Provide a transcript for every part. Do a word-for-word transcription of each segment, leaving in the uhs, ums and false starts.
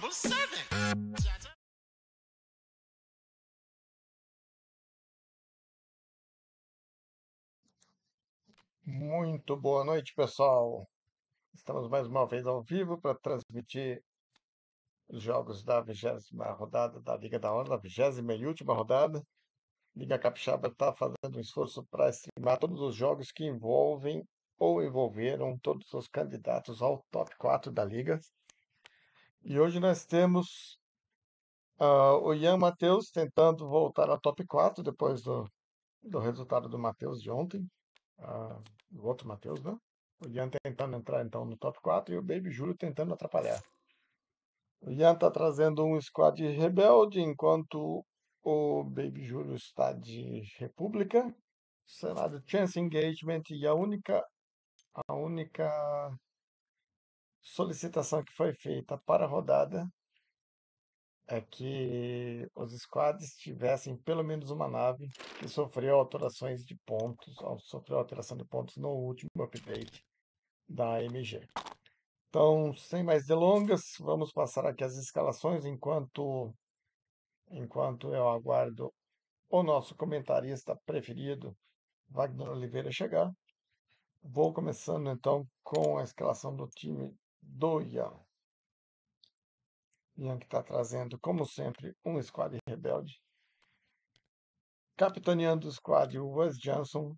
Muito boa noite, pessoal. Estamos mais uma vez ao vivo para transmitir os jogos da vigésima rodada da Liga da Honra, da vigésima e última rodada. Liga Capixaba está fazendo um esforço para streamar todos os jogos que envolvem ou envolveram todos os candidatos ao top quatro da Liga. E hoje nós temos ah, o Ian Matheus tentando voltar ao top quatro depois do, do resultado do Matheus de ontem. Ah, o outro Matheus, né? O Ian tentando entrar então no top quatro e o Baby Júlio tentando atrapalhar. O Ian está trazendo um squad rebelde, enquanto o Baby Júlio está de República. Cenário Chance Engagement e a única, a única solicitação que foi feita para a rodada é que os squads tivessem pelo menos uma nave que sofreu alterações de pontos, sofreu alteração de pontos no último update da A M G. Então, sem mais delongas, vamos passar aqui as escalações enquanto, enquanto eu aguardo o nosso comentarista preferido, Wagner Oliveira, chegar. Vou começando então com a escalação do time do Ian. Ian que está trazendo, como sempre, um squad rebelde. Capitaneando o squad, o Wes Johnson.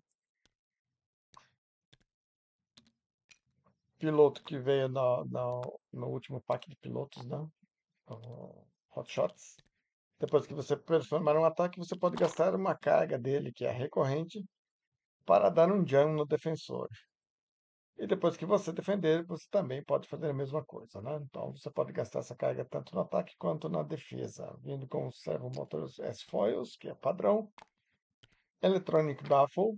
Piloto que veio no, no, no último pack de pilotos, né? O Hot Shots. Depois que você performar um ataque, você pode gastar uma carga dele, que é recorrente, para dar um jam no defensor. E depois que você defender, você também pode fazer a mesma coisa, né? Então você pode gastar essa carga tanto no ataque quanto na defesa, vindo com o servomotor S-Foils, que é padrão, Electronic Baffle,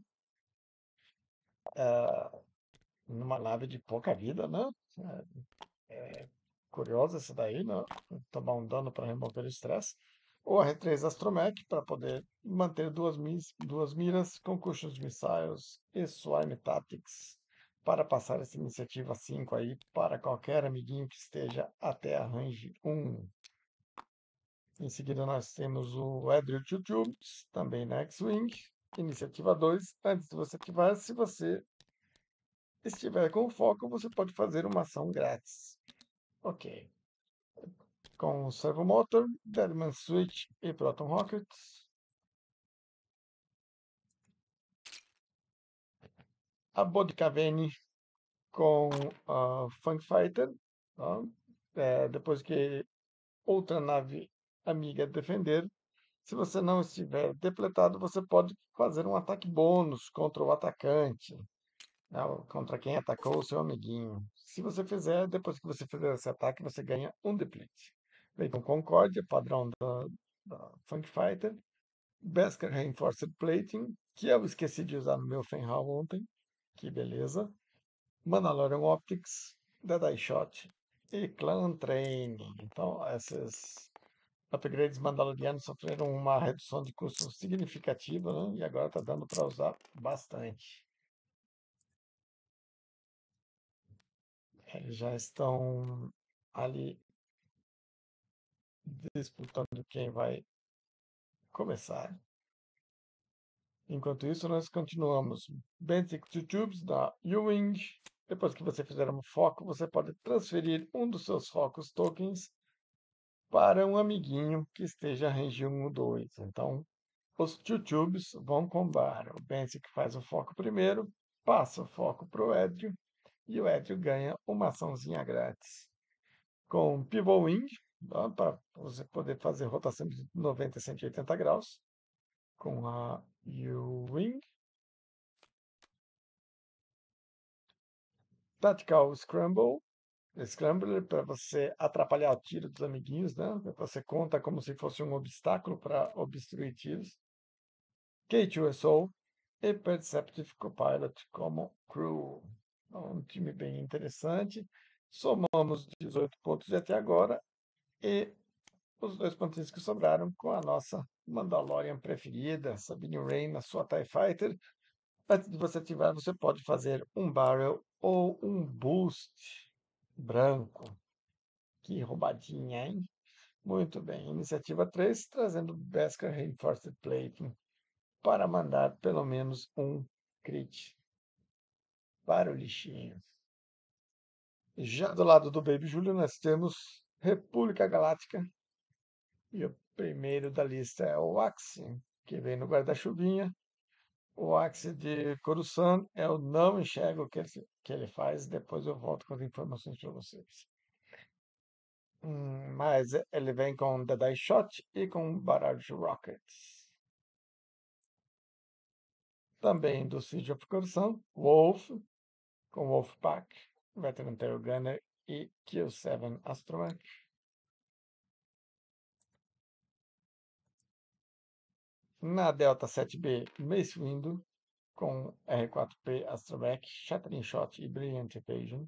é, numa nave de pouca vida, né? É, é curiosa essa daí, né? Tomar um dano para remover o estresse. Ou a R três Astromech para poder manter duas, mis, duas miras com cushions de missiles e Swarm Tactics para passar essa iniciativa cinco aí para qualquer amiguinho que esteja até a range um. Em seguida nós temos o Edriel Tubes, também na X-Wing, iniciativa dois. Antes de você ativar, se você estiver com foco, você pode fazer uma ação grátis. Ok. Com o Servomotor, Deadman Switch e Proton Rockets. A Bodkavene com a Funk Fighter. Tá? É, depois que outra nave amiga defender, se você não estiver depletado, você pode fazer um ataque bônus contra o atacante, né? Contra quem atacou o seu amiguinho. Se você fizer, depois que você fizer esse ataque, você ganha um deplete. Vem com Concórdia, padrão da, da Funk Fighter. Beskar Reinforced Plating, que eu esqueci de usar no meu Fenhal ontem. Que beleza. Mandalorian Optics, Deadeye Shot e Clan Training. Então, esses upgrades mandalorianos sofreram uma redução de custo significativa, né? E agora está dando para usar bastante. Eles já estão ali disputando quem vai começar. Enquanto isso, nós continuamos. Basic Tubes da U-Wing. Depois que você fizer um foco, você pode transferir um dos seus focos tokens para um amiguinho que esteja range um ou dois. Então, os Tubes vão combar. O Basic faz o foco primeiro, passa o foco para o Edrio e o Edrio ganha uma açãozinha grátis. Com Pivot Wing, para você poder fazer rotação de noventa a cento e oitenta graus. Com a U-Wing. Tactical Scramble, Scrambler para você atrapalhar o tiro dos amiguinhos, né? Você conta como se fosse um obstáculo para obstruir tiros. K dois S O e Perceptive Copilot como crew. Um time bem interessante. Somamos dezoito pontos de até agora e os dois pontinhos que sobraram com a nossa Mandalorian preferida, Sabine Wren, na sua TIE Fighter. Antes de você ativar, você pode fazer um barrel ou um boost branco. Que roubadinha, hein? Muito bem. Iniciativa três, trazendo Beskar Reinforced Plating para mandar pelo menos um crit para o lixinho. Já do lado do Baby Júlio, nós temos República Galáctica. E o primeiro da lista é o Axe, que vem no guarda-chuvinha. O Axe de Coruscant, eu não enxergo o que ele, que ele faz, depois eu volto com as informações para vocês. Hum, mas ele vem com The Die Shot e com Barrage Rockets. Também do Siege of Coruscant, Wolf, com Wolfpack, Veteran Tail Gunner e Q sete Astromech. Na Delta sete B, Mace Windu, com R quatro P Astromech, Shattering Shot e Brilliant Evasion.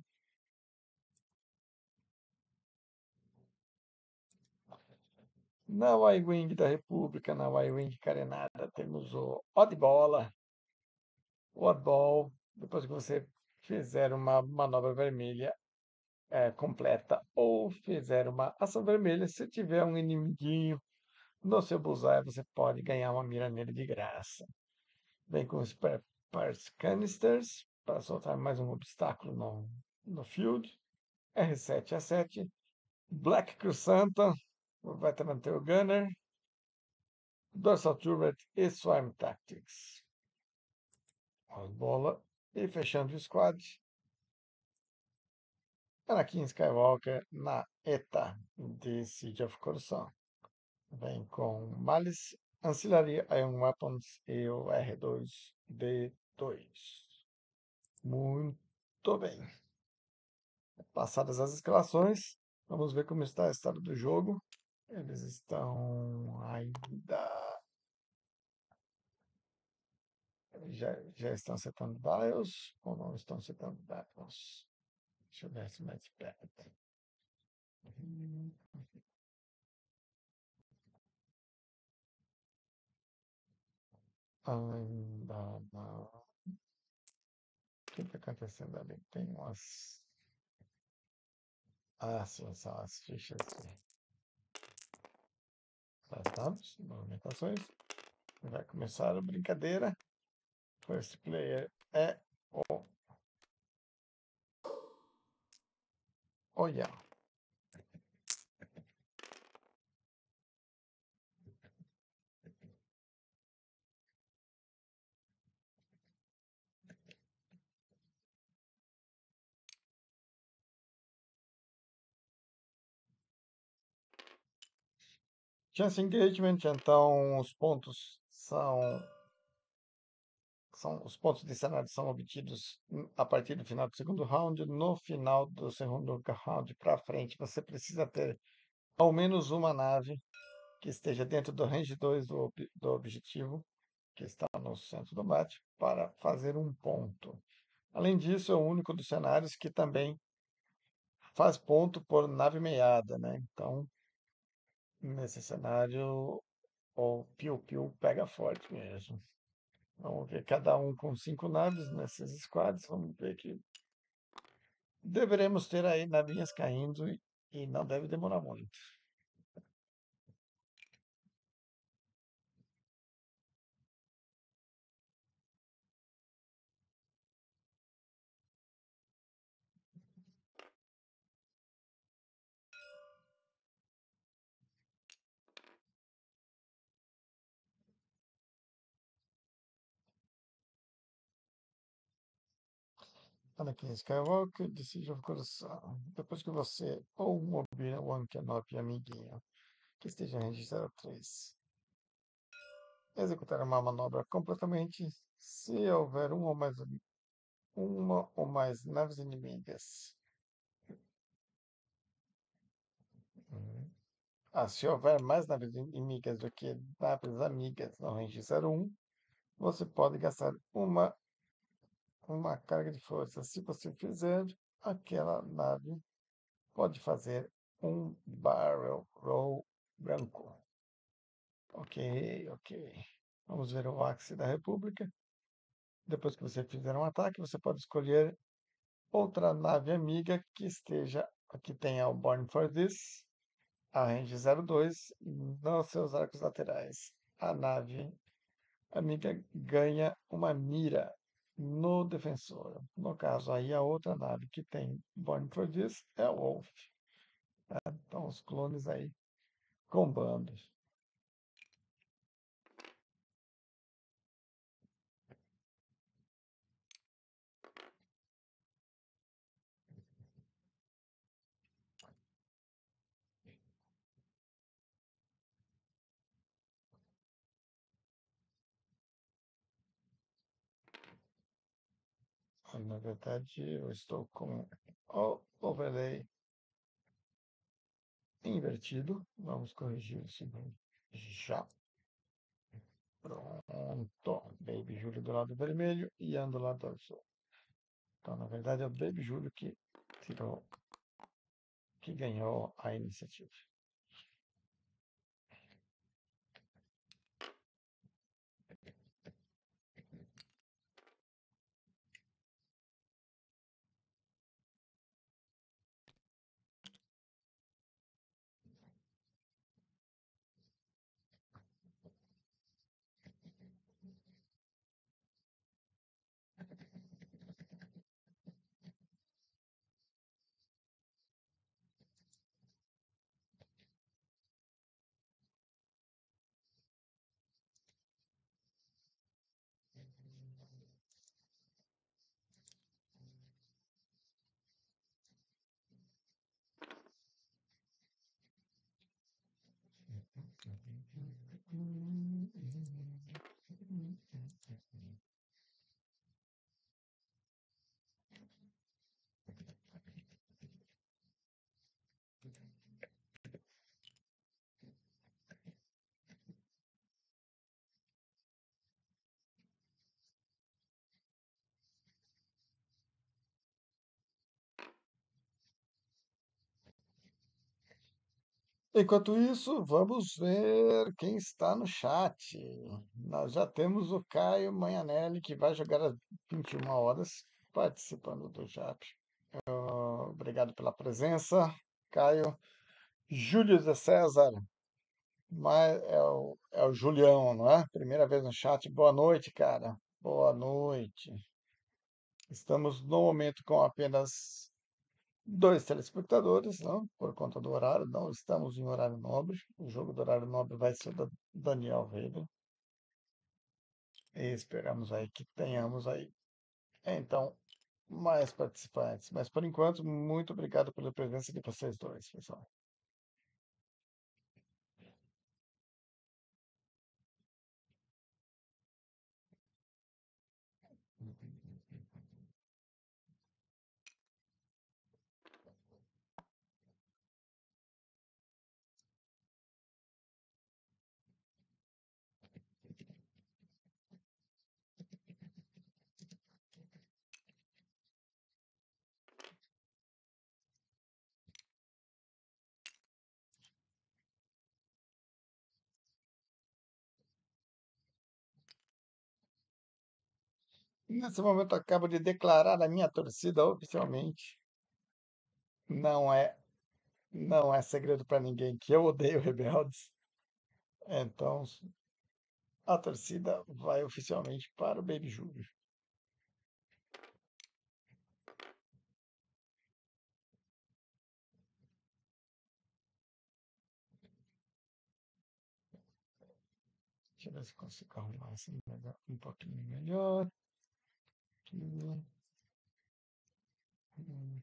Na Y-Wing da República, na Y-Wing carenada, temos o Oddball. O Oddball, depois que você fizer uma manobra vermelha é, completa ou fizer uma ação vermelha, se tiver um inimiguinho no seu bullseye, você pode ganhar uma mira nele de graça. Vem com Spare Parts Canisters para soltar mais um obstáculo no, no field. R sete A sete, Black Crucenta, o Veteran Tail Gunner, Dorsal Turret e Swarm Tactics. Bola. E fechando o squad, Anakin Skywalker na ETA de Siege of Coruscant. Vem com Malice, Ancillary Ion Weapons e o R dois D dois. Muito bem. Passadas as escalações, vamos ver como está o estado do jogo. Eles estão ainda. Já, já estão setando dials ou não estão setando dials? Deixa eu ver se mais perto. Ainda não. O que está acontecendo ali? Tem umas. Ah, sim, são as fichas de dados, movimentações. Vai começar a brincadeira. First player é o Oya. Chance Engagement, então os pontos são, são os pontos de cenário são obtidos a partir do final do segundo round. No final do segundo round para frente, você precisa ter ao menos uma nave que esteja dentro do range dois do, do objetivo, que está no centro do mate, para fazer um ponto. Além disso, é o único dos cenários que também faz ponto por nave meiada, né? Então, nesse cenário, o piu-piu pega forte mesmo. Vamos ver, cada um com cinco naves nesses squads. Vamos ver que deveremos ter aí navinhas caindo e, e não deve demorar muito. Anakin Skywalker, Decision of Coração. Depois que você ou um Obi-Wan Kenobi amiguinho que esteja registrado três executar uma manobra completamente se houver uma ou mais, uma ou mais naves inimigas. Uhum. Ah, se houver mais naves inimigas do que naves amigas no range zero um, você pode gastar uma, uma carga de força. Se você fizer, aquela nave pode fazer um barrel roll branco. Ok, ok. Vamos ver o Axe da República. Depois que você fizer um ataque, você pode escolher outra nave amiga que esteja Aqui tem a Born for This, a range zero dois nos seus arcos laterais. A nave amiga ganha uma mira no defensor. No caso, aí a outra nave que tem Born for This é o Wolf. Tá? Então, os clones aí combando. Na verdade, eu estou com o overlay invertido. Vamos corrigir isso já. Pronto. Baby Júlio do lado vermelho e Ian do lado azul. Então, na verdade, é o Baby Júlio que tirou, que ganhou a iniciativa. Enquanto isso, vamos ver quem está no chat. Nós já temos o Caio Manhanelli, que vai jogar às vinte e uma horas, participando do chat. Obrigado pela presença, Caio. Júlio de César, mas é o, é o Julião, não é? Primeira vez no chat. Boa noite, cara. Boa noite. Estamos no momento com apenas dois telespectadores, não? Por conta do horário, não estamos em horário nobre. O jogo do horário nobre vai ser do Daniel Weber. E esperamos aí que tenhamos aí, então, mais participantes. Mas por enquanto, muito obrigado pela presença de vocês dois, pessoal. Nesse momento, eu acabo de declarar a minha torcida oficialmente. Não é, não é segredo para ninguém que eu odeio rebeldes. Então, a torcida vai oficialmente para o Baby Júlio. Deixa eu ver se consigo arrumar assim um pouquinho melhor. Aqui. Hum.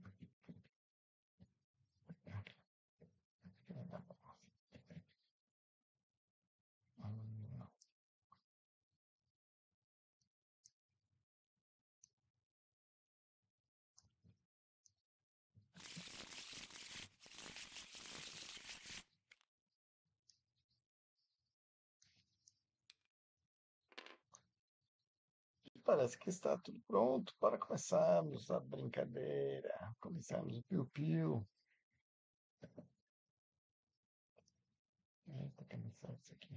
Parece que está tudo pronto para começarmos a brincadeira, começarmos o piu-piu. Eita, começar isso aqui.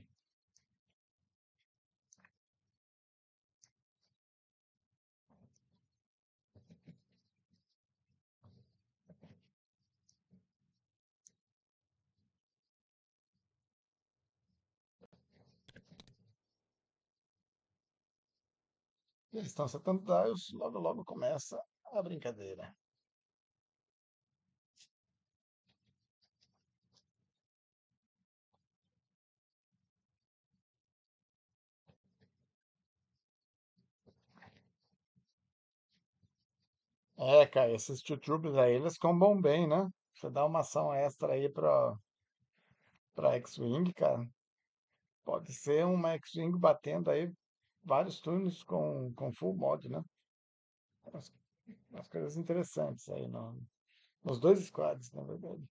Eles estão setando tiles, logo logo começa a brincadeira. É, cara, esses tutubes aí, eles combam bem, né? Você dá uma ação extra aí pra, pra X-Wing, cara. Pode ser uma X-Wing batendo aí vários turnos com, com full mod, né? Umas, umas coisas interessantes aí no, nos dois squads, na verdade.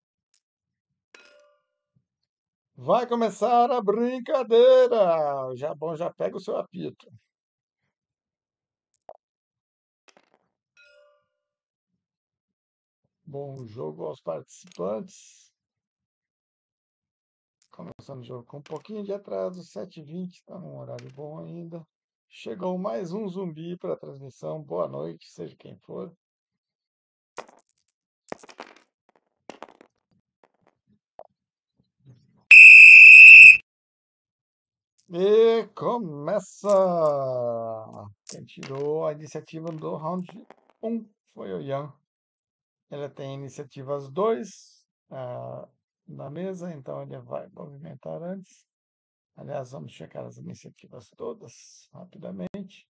Vai começar a brincadeira! Já bom, já pega o seu apito. Bom jogo aos participantes. Começando o jogo com um pouquinho de atraso, sete e vinte, está num horário bom ainda. Chegou mais um zumbi para a transmissão. Boa noite, seja quem for. E começa! Quem tirou a iniciativa do round um foi o Ian. Ele tem iniciativas dois ah, na mesa, então ele vai movimentar antes. Aliás, vamos checar as iniciativas todas rapidamente.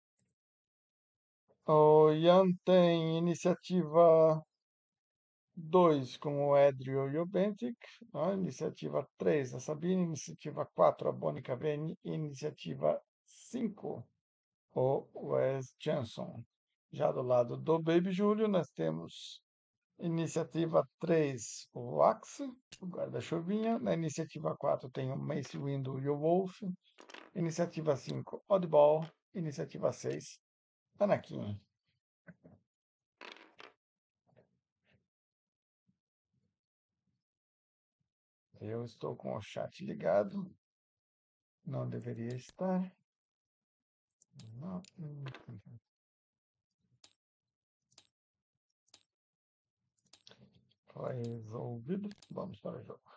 O Ian tem iniciativa dois com o Edrio e o Bentic. A iniciativa três, a Sabine. Iniciativa quatro, a Bonica Vene. Iniciativa cinco, o Wes Johnson. Já do lado do Baby Júlio, nós temos iniciativa três, o Axe, o guarda-chuvinha. Na iniciativa quatro tem o Mace Windu e o Wolf. Iniciativa cinco, Oddball. Iniciativa seis, Anakin. Eu estou com o chat ligado. Não deveria estar. Não. Foi resolvido. Vamos para o jogo.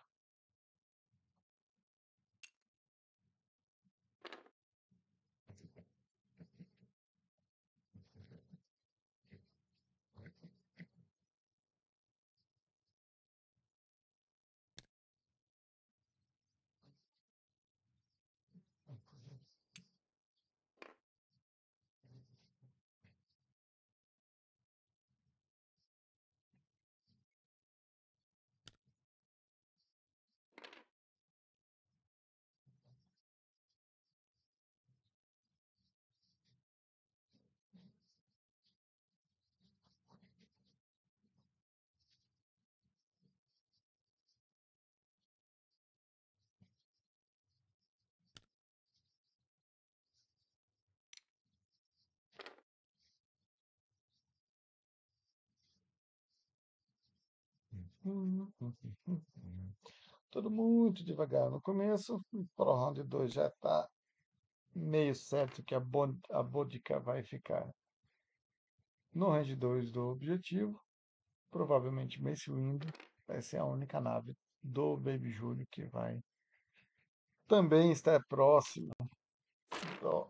Tudo muito devagar no começo. Para o round dois já está meio certo que a, bon a Bodica vai ficar no range dois do objetivo. Provavelmente Mace Windu vai ser a única nave do Baby Júlio que vai também estar próximo do,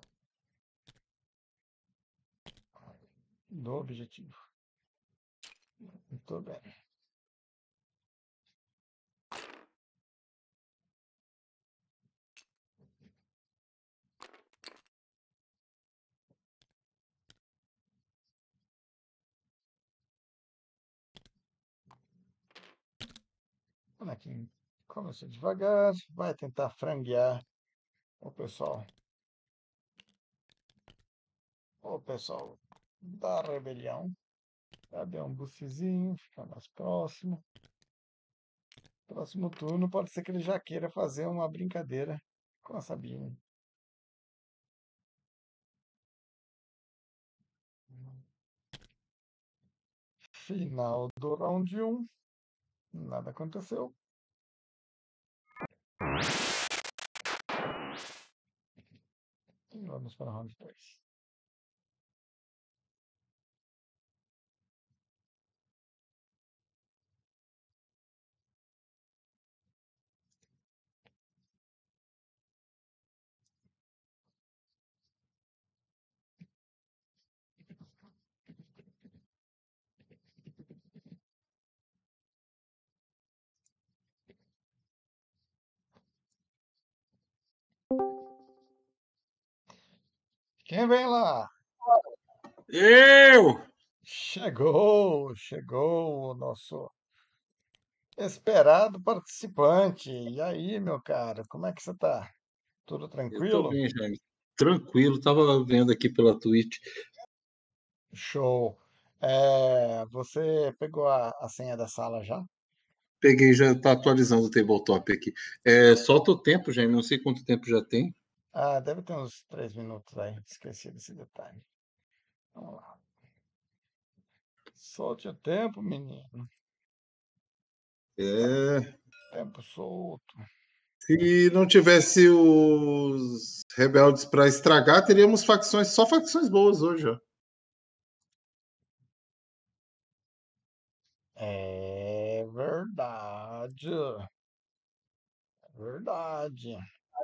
do objetivo. Muito bem. Anakin começou devagar, vai tentar franguear o pessoal. O pessoal da rebelião. Cadê um buffzinho? Fica mais próximo. Próximo turno pode ser que ele já queira fazer uma brincadeira com a Sabine. Final do round um. Nada aconteceu. E vamos para o round dois. Quem vem lá? Eu! Chegou, chegou o nosso esperado participante. E aí, meu cara, como é que você tá? Tudo Eu tô tranquilo? bem, Jaime. Tranquilo, tava vendo aqui pela Twitch. Show. É, você pegou a, a senha da sala já? Peguei, já tá atualizando o tabletop aqui. É, solta o tempo, Jaime, não sei quanto tempo já tem. Ah, deve ter uns três minutos aí. Esqueci desse detalhe. Vamos lá. Solte o tempo, menino. É, Tempo solto. se não tivesse os rebeldes para estragar, teríamos facções, só facções boas hoje, ó. É verdade. Verdade.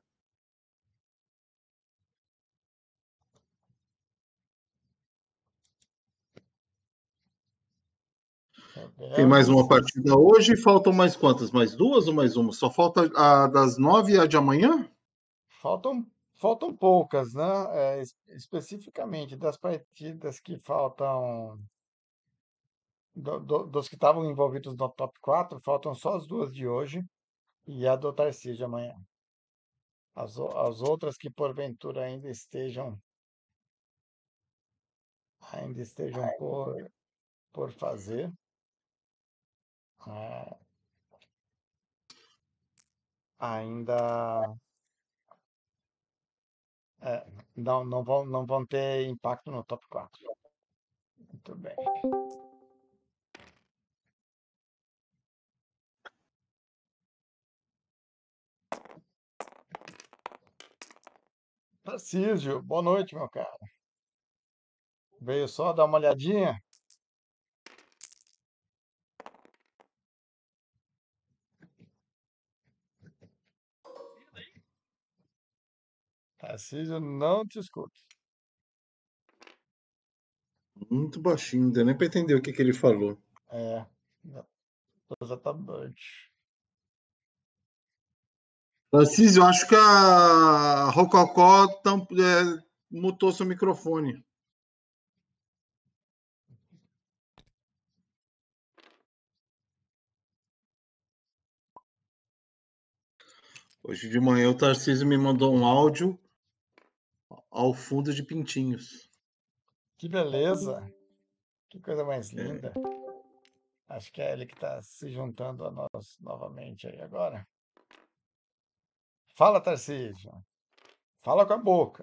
Tem mais uma Rebeldes. partida hoje, faltam mais quantas? Mais duas ou mais uma? Só falta a das nove e a de amanhã? Faltam, faltam poucas, né? É, es- especificamente das partidas que faltam, do- do- dos que estavam envolvidos no top quatro, faltam só as duas de hoje e a do Tarcísio amanhã. As, o- as outras que porventura ainda estejam, ainda estejam por, por fazer, é, ainda é, não, não vão, não vão ter impacto no top quatro. Muito bem. Tarcísio, boa noite, meu cara. Veio só dar uma olhadinha? Tarcísio, não te escuto. Muito baixinho, não deu nem para entender o que, que ele falou. É, exatamente. Tarcísio, eu acho que a Rococó tam, é, mutou seu microfone. Hoje de manhã o Tarcísio me mandou um áudio ao fundo de pintinhos. Que beleza, que coisa mais É, linda. Acho que é ele que está se juntando a nós novamente aí agora. Fala, Tarcísio. Fala com a boca.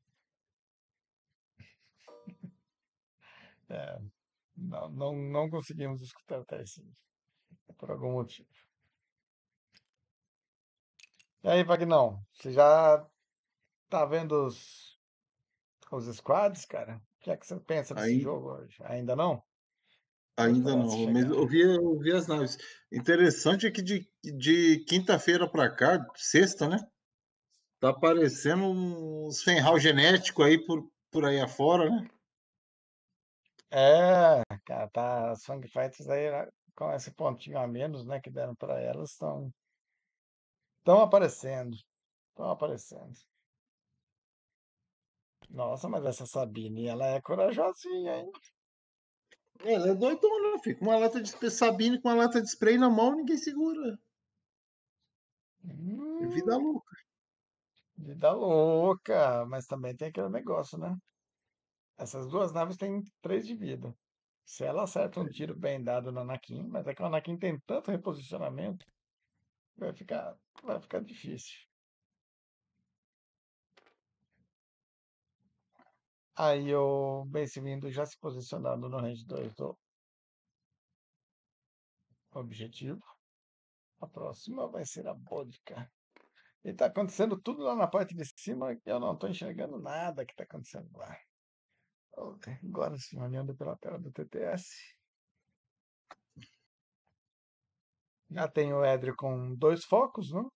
É, não, não, não conseguimos escutar o Tarcísio, por algum motivo. E aí, Vagnão, você já tá vendo os, os squads, cara? O que é que você pensa desse aí, jogo hoje? Ainda não? Ou ainda parece não, mas chegar? eu vi, eu vi as naves. Interessante é que de, de quinta-feira para cá, sexta, né? Tá aparecendo uns fenral genético aí por, por aí afora, né? É, cara, tá, as Fang Fighters aí, né, com esse pontinho a menos, né, que deram para elas, estão estão aparecendo, estão aparecendo. Nossa, mas essa Sabine, ela é corajosinha, hein? Ela é doidona, fica uma lata de Sabine com uma lata de spray na mão, ninguém segura. É vida Hum, louca. vida louca, mas também tem aquele negócio, né? Essas duas naves têm três de vida. Se ela acerta um tiro bem dado no Anakin, mas é que o Anakin tem tanto reposicionamento, vai ficar, vai ficar difícil. Aí o Bem-vindo já se posicionando no range dois do objetivo. A próxima vai ser a vodka. E tá acontecendo tudo lá na parte de cima e eu não tô enxergando nada que tá acontecendo lá. Agora sim, olhando pela tela do T T S. Já tem o Edrio com dois focos, não?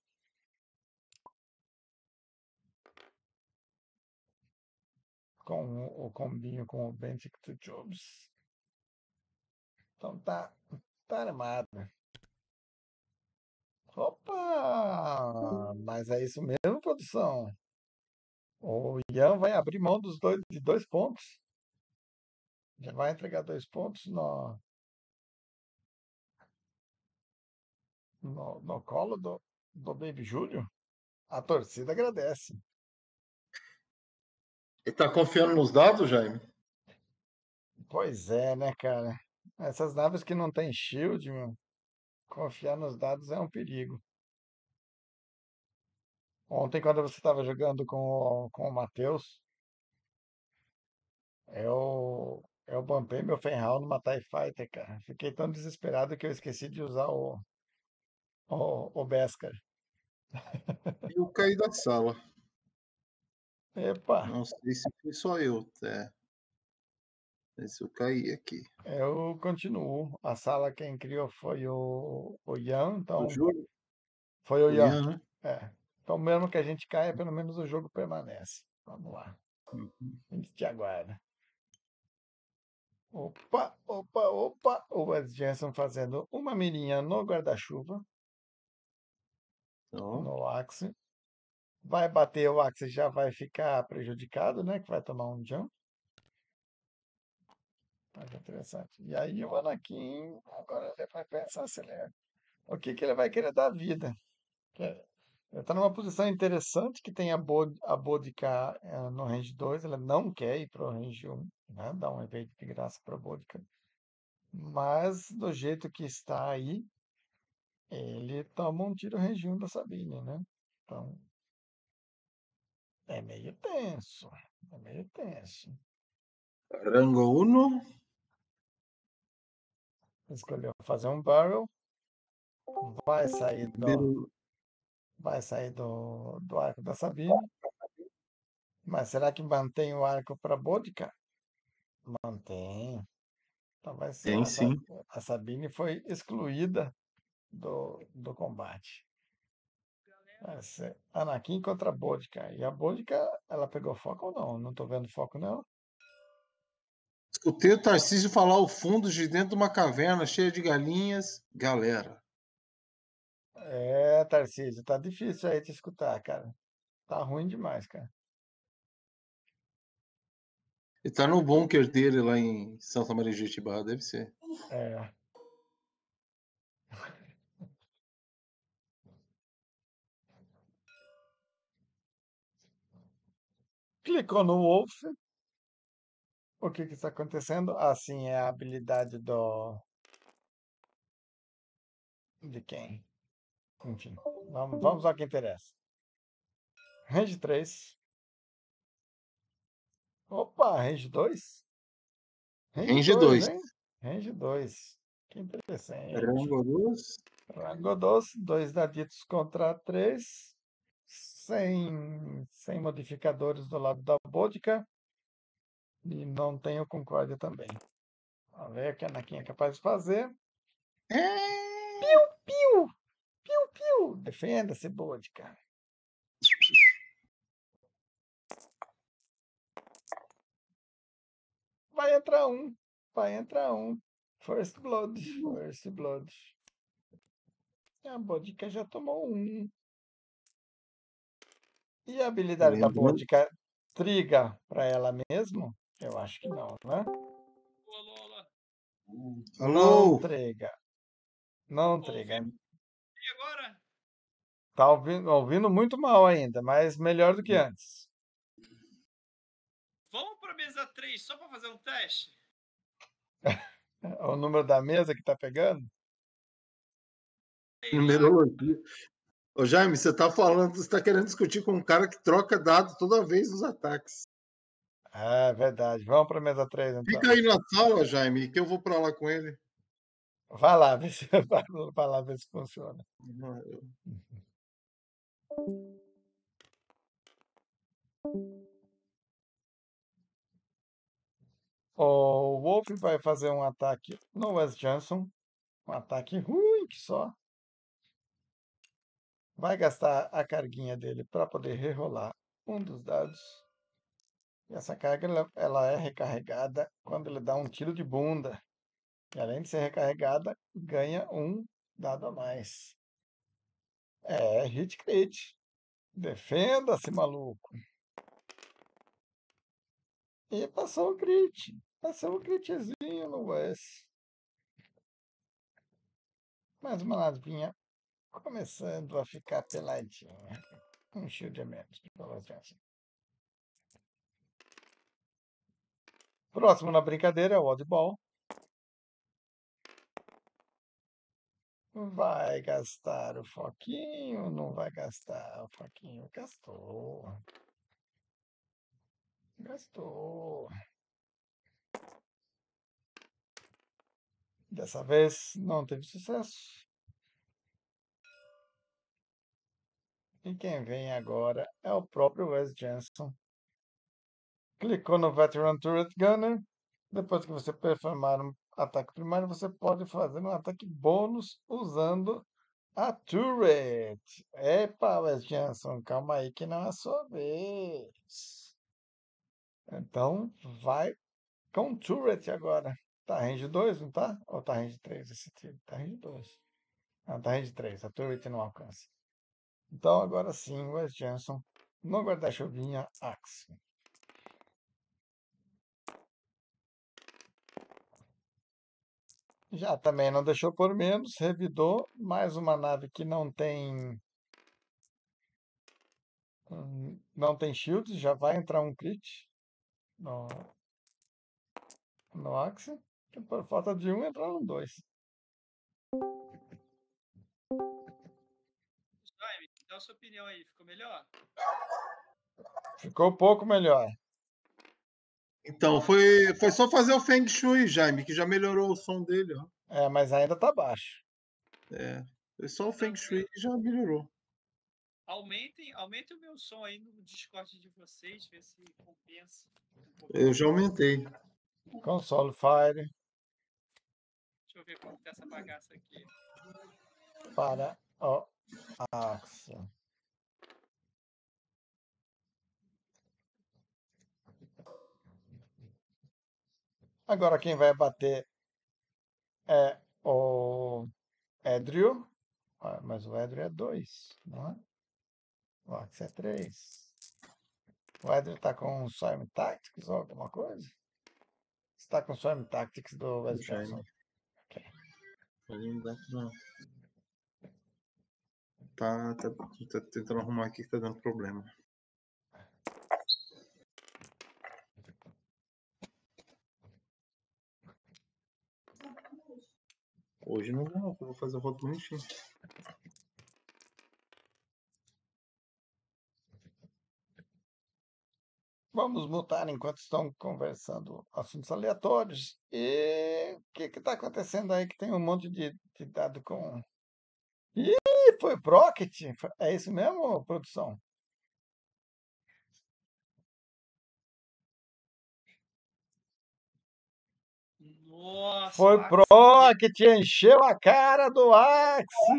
Com o, o combinho com o Bentic to Jobs. Então tá, tá armado. Opa! Mas é isso mesmo, produção? O Ian vai abrir mão dos dois, de dois pontos. Já vai entregar dois pontos no, no, no colo do, do Baby Júnior. A torcida agradece. Ele tá confiando nos dados, Jaime? Pois é, né, cara? Essas naves que não tem shield, meu, confiar nos dados é um perigo. Ontem, quando você estava jogando com o, com o Matheus, eu, eu bumpei meu Fenral numa TIE Fighter, cara. Fiquei tão desesperado que eu esqueci de usar o, o, o Beskar. E eu caí da sala. Epa, Não sei se foi só eu, é. Se eu caí aqui. eu continuo. A sala quem criou foi o, o Ian, Eu então juro. foi o O Ian. Ian, né? É. Então, mesmo que a gente caia, pelo menos o jogo permanece. Vamos lá. Uhum. A gente te aguarda. Opa, opa, opa. O Wes Jensen fazendo uma mirinha no guarda-chuva, Ó, no Axe. Vai bater o Axe, já vai ficar prejudicado, né? Que vai tomar um jump. Mas é interessante. E aí o Anakin, agora ele vai pensar se ele é- o que, que ele vai querer da vida. Que é- Ele está numa posição interessante que tem a, Bod a Bodica eh, no range dois. Ela não quer ir para o range um, né? Dar um evento de graça para a Bodica. Mas do jeito que está aí, ele toma um tiro range um da Sabine, né? Então é meio tenso. É meio tenso. Rango Uno. Escolheu fazer um barrel, vai sair do, Primeiro. vai sair do, do arco da Sabine. Mas será que mantém o arco para Bodica? Mantém. Então vai ser. Tem A, Sa- sim. a Sabine foi excluída do, do combate. Vai ser Anakin contra Bodica. E a Bodica, ela pegou foco ou não? Não tô vendo foco nela. Escutei o Tarcísio falar o fundo de dentro de uma caverna cheia de galinhas. Galera. É, Tarcísio, tá difícil aí te escutar, cara. Tá ruim demais, cara. Ele tá no bunker dele lá em Santa Maria de Jetibá, deve ser. É. Clicou no Wolf. O que que está acontecendo? Assim, é a habilidade do... De quem? Enfim, vamos, vamos ao que interessa. Range três. Opa, range dois? Range Range dois, dois. hein? Range dois. Que interessante. Rango dois. Rango dois, dois daditos contra três. Sem, sem modificadores do lado da Bodica. E não tem o Concórdia também. Vamos ver o que a Anakin é capaz de fazer. É... Piu, piu! Piu, piu! Defenda-se, Bodica. Vai entrar um. Vai entrar um. First Blood. First Blood. A Bodica já tomou um. E a habilidade da Lembrando. Bodica triga para ela mesmo? Eu acho que não, né? Alô, alô. Não Alô? triga. Não triga. Ouvindo e agora? Tá ouvindo, ouvindo muito mal ainda, mas melhor do que antes. Vamos para mesa três só para fazer um teste? É o número da mesa que tá pegando? Sei lá. Numerologia. Ô Jaime, você tá falando, você tá querendo discutir com um cara que troca dado toda vez nos ataques. É verdade. Vamos para mesa três então. Fica aí na sala, Jaime, que eu vou pra lá com ele. Vai lá, ver se, vai vai lá ver se funciona. O Wolf vai fazer um ataque no Wes Johnson. Um ataque ruim que só. Vai gastar a carguinha dele para poder rerolar um dos dados. E essa carga ela, ela é recarregada quando ele dá um tiro de bunda. E além de ser recarregada, ganha um dado a mais. É, hit crit. Defenda-se, maluco. E passou o crit. Passou o critzinho no Wes. Mais uma navinha começando a ficar peladinha. Um shield a menos. Próximo na brincadeira é o Oddball. Vai gastar o foquinho? Não vai gastar o foquinho? Gastou. Gastou. Dessa vez não teve sucesso. E quem vem agora é o próprio Wes Jensen. Clicou no Veteran Turret Gunner. Depois que você performar um ataque primário, você pode fazer um ataque bônus usando a Turret. Epa, Wes Jensen, calma aí que não é a sua vez. Então, vai com Turret agora. Tá range dois, não tá? Ou tá range três esse tiro? Tá range dois. Não, tá range três. A Turret não alcança. Então, agora sim, Wes Jensen, no guarda-chuvinha, Axe. Já também não deixou por menos, revidou mais uma nave que não tem hum, não tem shields, já vai entrar um crit no, no Axe, que por falta de um entraram dois. Jaime, dá a sua opinião aí, ficou melhor? Ficou um pouco melhor. Então, foi, foi só fazer o Feng Shui, Jaime, que já melhorou o som dele, ó. É, mas ainda tá baixo. É, foi só o Feng Shui que já melhorou. Aumentem, aumentem o meu som aí no Discord de vocês, ver se compensa. Um Eu já aumentei. Console Fire Deixa eu ver como tá essa bagaça aqui. para o Axe. Agora quem vai bater é o Edrio. Ah, mas o Edrio é dois, não é? O Axe é três. O Edrio tá com Swarm Tactics ou alguma coisa? Você tá com Swarm Tactics do Wes Jensen? Okay. Não dá pra... Tá, tá, tá tentando arrumar aqui que tá dando problema. Hoje não dá, não. Eu vou fazer o roto bonitinho. Vamos mutar enquanto estão conversando assuntos aleatórios. E o que está acontecendo aí que tem um monte de, de dado com... Ih, foi Procket? É isso mesmo, produção? Nossa, Foi o Axe Procket, encheu a cara do Axe!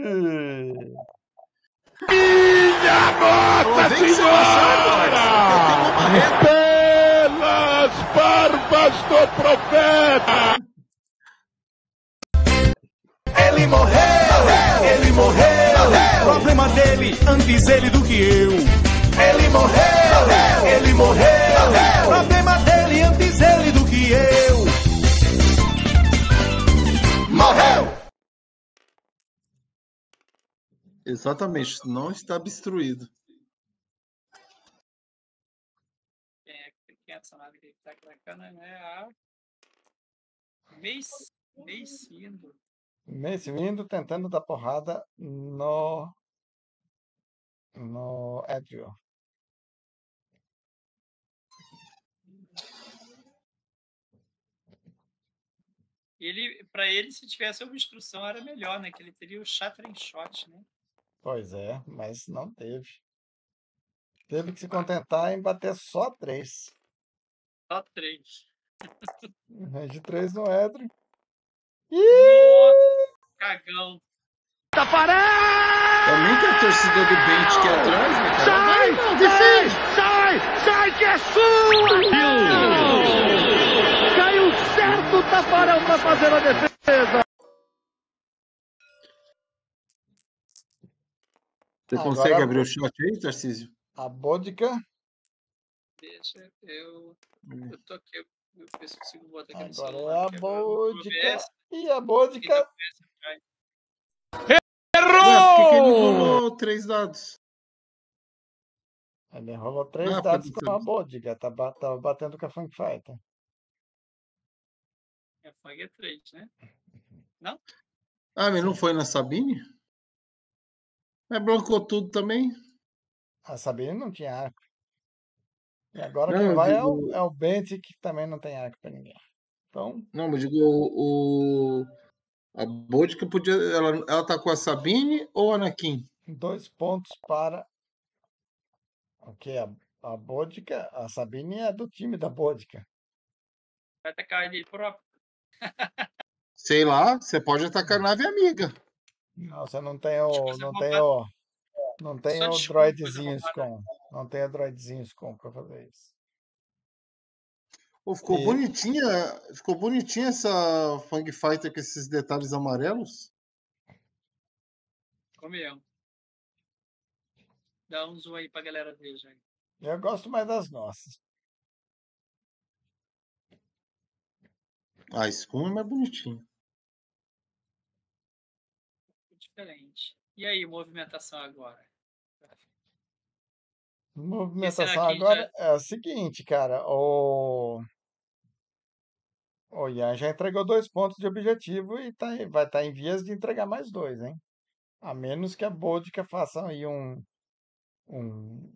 Minha Nossa Vem que você não sabe, Alex. Pelas barbas do profeta! Ele morreu, ele morreu, problema dele, antes ele do que eu. Ele morreu, ele morreu, problema dele, antes ele do que eu. Morreu! Exatamente, não está obstruído. Quem é, quem é essa nave que tá clicando, né? A Mace, Mace Windu. Mace Windu tentando dar porrada no... no Edrio. Ele, para ele, se tivesse obstrução, era melhor, né? Que ele teria o Shattering Shot, né? Pois é, mas não teve. Teve que se contentar em bater só três. Só três. Range três no Edrio. Nossa, cagão. Também tem a torcida do Bent aqui atrás, né, cara? Sai, sai, sai, sai que é sua! Caiu certo o Tafarel pra fazer a defesa! Você Agora consegue a- abrir o chat aí, Tarcísio? A Bodica Deixa eu. Eu tô aqui. Eu eu ver se consigo botar aqui no Agora celular. é a Porque agora no Bodica. O B S, E a quem tá Bodica. com esse vai. Ué, por que, que ele Errou! rolou três dados? Ele rolou três Ah, dados pode com a ser. Bodica. Tá, ba- tá batendo com a Funk Fighter. É Fang é três, né? Não? Ah, mas não Sim. foi na Sabine? Mas blancou tudo também? A Sabine não tinha arco. E agora Não, quem eu vai é o, digo. é o Bente, que também não tem arco pra ninguém. Então, Não, eu digo o. o- a Bodica podia. Ela, ela tá com a Sabine ou a Anakin? dois pontos para o que? A, a Bodica. A Sabine é do time da Bodica. Vai atacar ele próprio. Sei lá, você pode atacar a nave amiga. Não, você não tem o. Coisa Não tem roubada. o. Não tem Só o desculpa, coisa droidzinho roubada. com. Não tem o droidzinho com pra fazer isso. Pô, ficou E bonitinha. Ficou bonitinha essa Fang Fighter com esses detalhes amarelos. Ficou mesmo. Dá um zoom aí pra galera ver, já. eu gosto mais das nossas. Ah, esse com é mais bonitinho. Diferente. E aí, movimentação agora? Esse Movimentação aqui já. agora é o seguinte, cara. O, o Ian já entregou dois pontos de objetivo e tá, em- vai estar em vias de entregar mais dois, hein? A menos que a Bodica faça aí um, um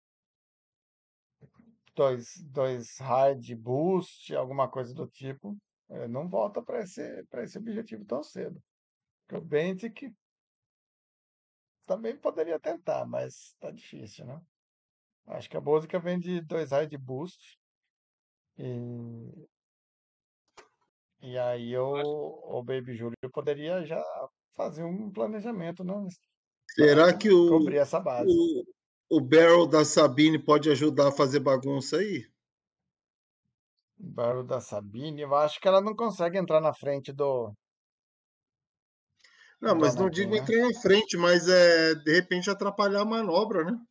dois, dois hard boost, alguma coisa do tipo. eh, Não volta para esse, para esse objetivo tão cedo. Porque o Bentic também poderia tentar, mas tá difícil, né? Acho que a Bodica vem de dois hard boost. E E aí o, o Baby Júlio poderia já fazer um planejamento, não, para Será que o, cobrir essa base. o, o Barrel da Sabine pode ajudar a fazer bagunça aí? O Barulho da Sabine, eu acho que ela não consegue entrar na frente do, Não, do mas não Anakin, digo né? entrar na frente, mas é de repente atrapalhar a manobra, né?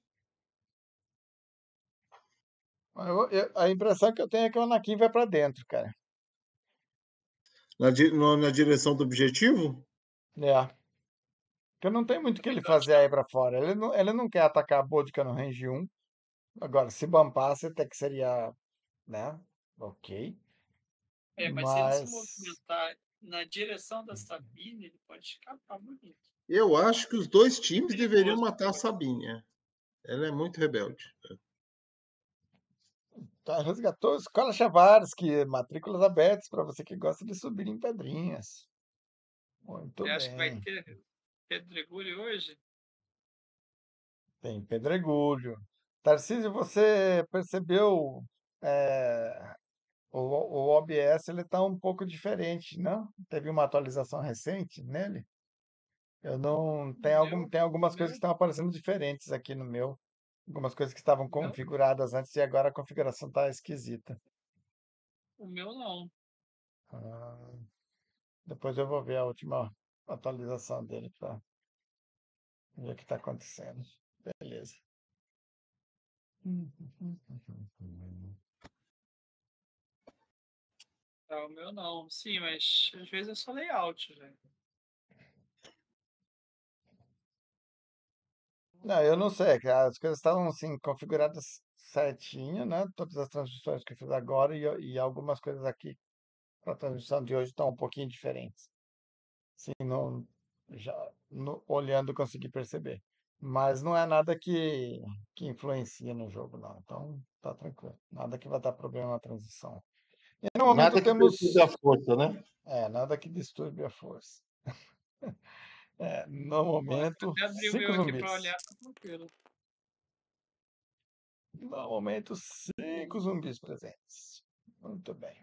Eu- eu- a impressão que eu tenho é que o Anakin vai para dentro, cara. Na, di- no- na direção do objetivo? É. Porque não tem muito o que ele fazer aí para fora. Ele não, ele não quer atacar a Bodica no range um. Agora, se bampasse, até que seria, né? Ok. É, mas se ele se Mas movimentar na direção da Sabine, ele pode escapar bonito. Eu acho que os dois times Perigoso. deveriam matar a Sabine. é. Ela é muito rebelde. tá, resgatou Escola Chavarsky, matrículas abertas para você que gosta de subir em pedrinhas. Muito Você acha que vai bem. ter pedregulho hoje? Tem pedregulho. Tarcísio, você percebeu é, o, o O B S ele está um pouco diferente, não? Teve uma atualização recente nele? Eu não tem algum Meu, tem algumas coisas meu, que estão aparecendo diferentes aqui no meu. Algumas coisas que estavam meu, configuradas antes e agora a configuração está esquisita. o meu não. Ah, depois eu vou ver a última atualização dele para ver o que está acontecendo. Beleza. Tá, o meu não. Sim, mas às vezes é só layout, velho. Não, eu não sei, que as coisas estavam assim configuradas certinho, né? Todas as transmissões que eu fiz agora e, e algumas coisas aqui para a transmissão de hoje estão um pouquinho diferentes. Sim, não, já no- olhando eu consegui perceber. Mas não é nada que, que influencia no jogo, não. Então tá tranquilo. Nada que vai dar problema na transição. E no momento Nada que perturbe a temos. força, né? É, nada que disturbe a força. É, no Ó, eu momento, até abri o cinco meu aqui pra zumbis. olhar, tá tranquilo. No momento, cinco zumbis presentes. Muito bem.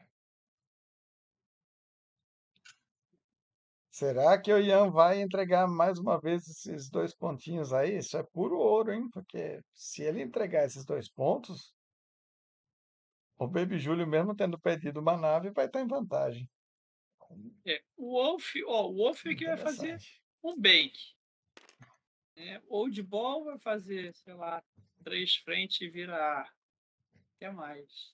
Será que o Ian vai entregar mais uma vez esses dois pontinhos aí? Isso é puro ouro, hein? Porque se ele entregar esses dois pontos, o Baby Júlio, mesmo tendo perdido uma nave, vai estar em vantagem. É, o Wolf, ó, o Wolf aqui vai fazer Interessante. um bank. Né? Old Ball vai fazer, sei lá, três frente e vira que mais?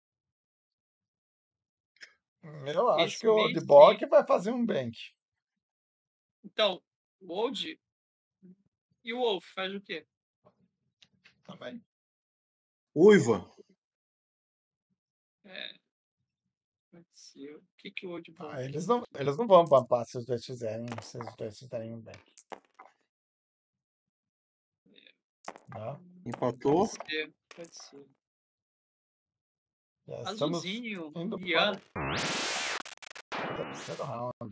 Eu acho Esse que o mês, Dibok sim. vai fazer um bank. Então, o Old e o Wolf faz o quê? Também. Uiva. É, pode ser. O que, que o Old Ah, Wolf eles quer? não, eles não vão bumpar se os dois fizerem, se os dois fizerem um bank. Não? Empatou. Pode ser, pode ser. Já estamos Azulzinho, indo Ian. para o terceiro round.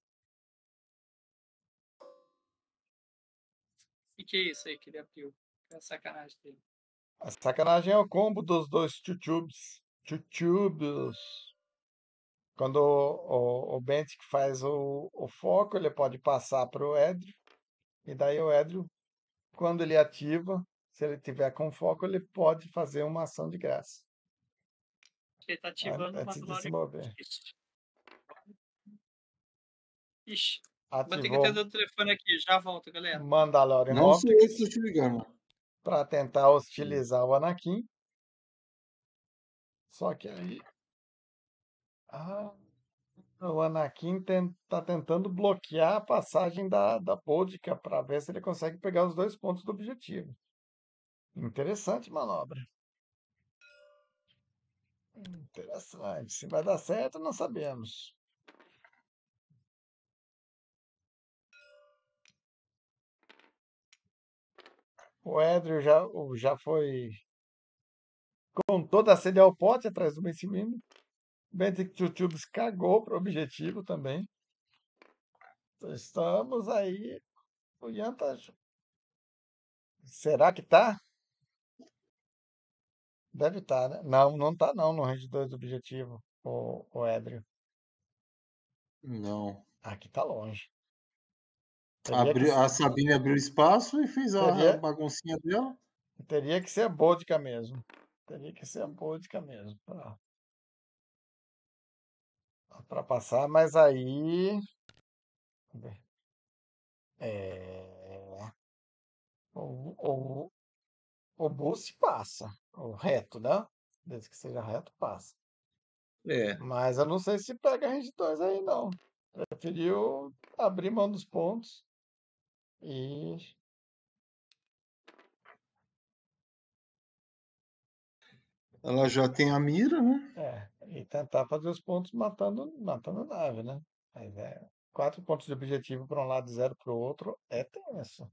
O que é isso aí que ele abriu? É a sacanagem dele. A sacanagem é o combo dos dois tchutchubes. Tchutchubes. Quando o, o, o Bent que faz o, o foco, ele pode passar para o Edrio. E daí o Edrio, quando ele ativa, se ele tiver com foco, ele pode fazer uma ação de graça. Ele tá an- ativando o Antes de se Mandalorian. mover. Ixi. Ixi. Vou ter que Ativou atender o telefone aqui. Já volto, galera. Mandalorian Não sou eu que Optics estou te ligando. para tentar hostilizar o Anakin. Só que aí. Ah, o Anakin está tentando bloquear a passagem da, da Boudica para ver se ele consegue pegar os dois pontos do objetivo. Interessante manobra. Interessante. Se vai dar certo, não sabemos. O Edrio já, o- já foi com toda a sede ao pote atrás do vencimento. Benedict Tubes cagou para o objetivo também. Estamos aí. O Ian tá. Será que tá? Deve estar, né? Não, não tá não no range dois do objetivo, o, o Edrio. Não. Aqui tá longe. Teria que, Abriu, a Sabine abriu espaço e fez a teria, baguncinha dela. teria que ser a Boudica mesmo. Teria que ser a Boudica mesmo para passar, mas aí. É, o, o, o Boost passa. O reto, né? Desde que seja reto, passa. É. Mas eu não sei se pega range dois aí, não. Preferiu abrir mão dos pontos e Ela já tem a mira, né? É, e tentar fazer os pontos matando, matando nave, né? Mas é, quatro pontos de objetivo para um lado e zero para o outro é tenso.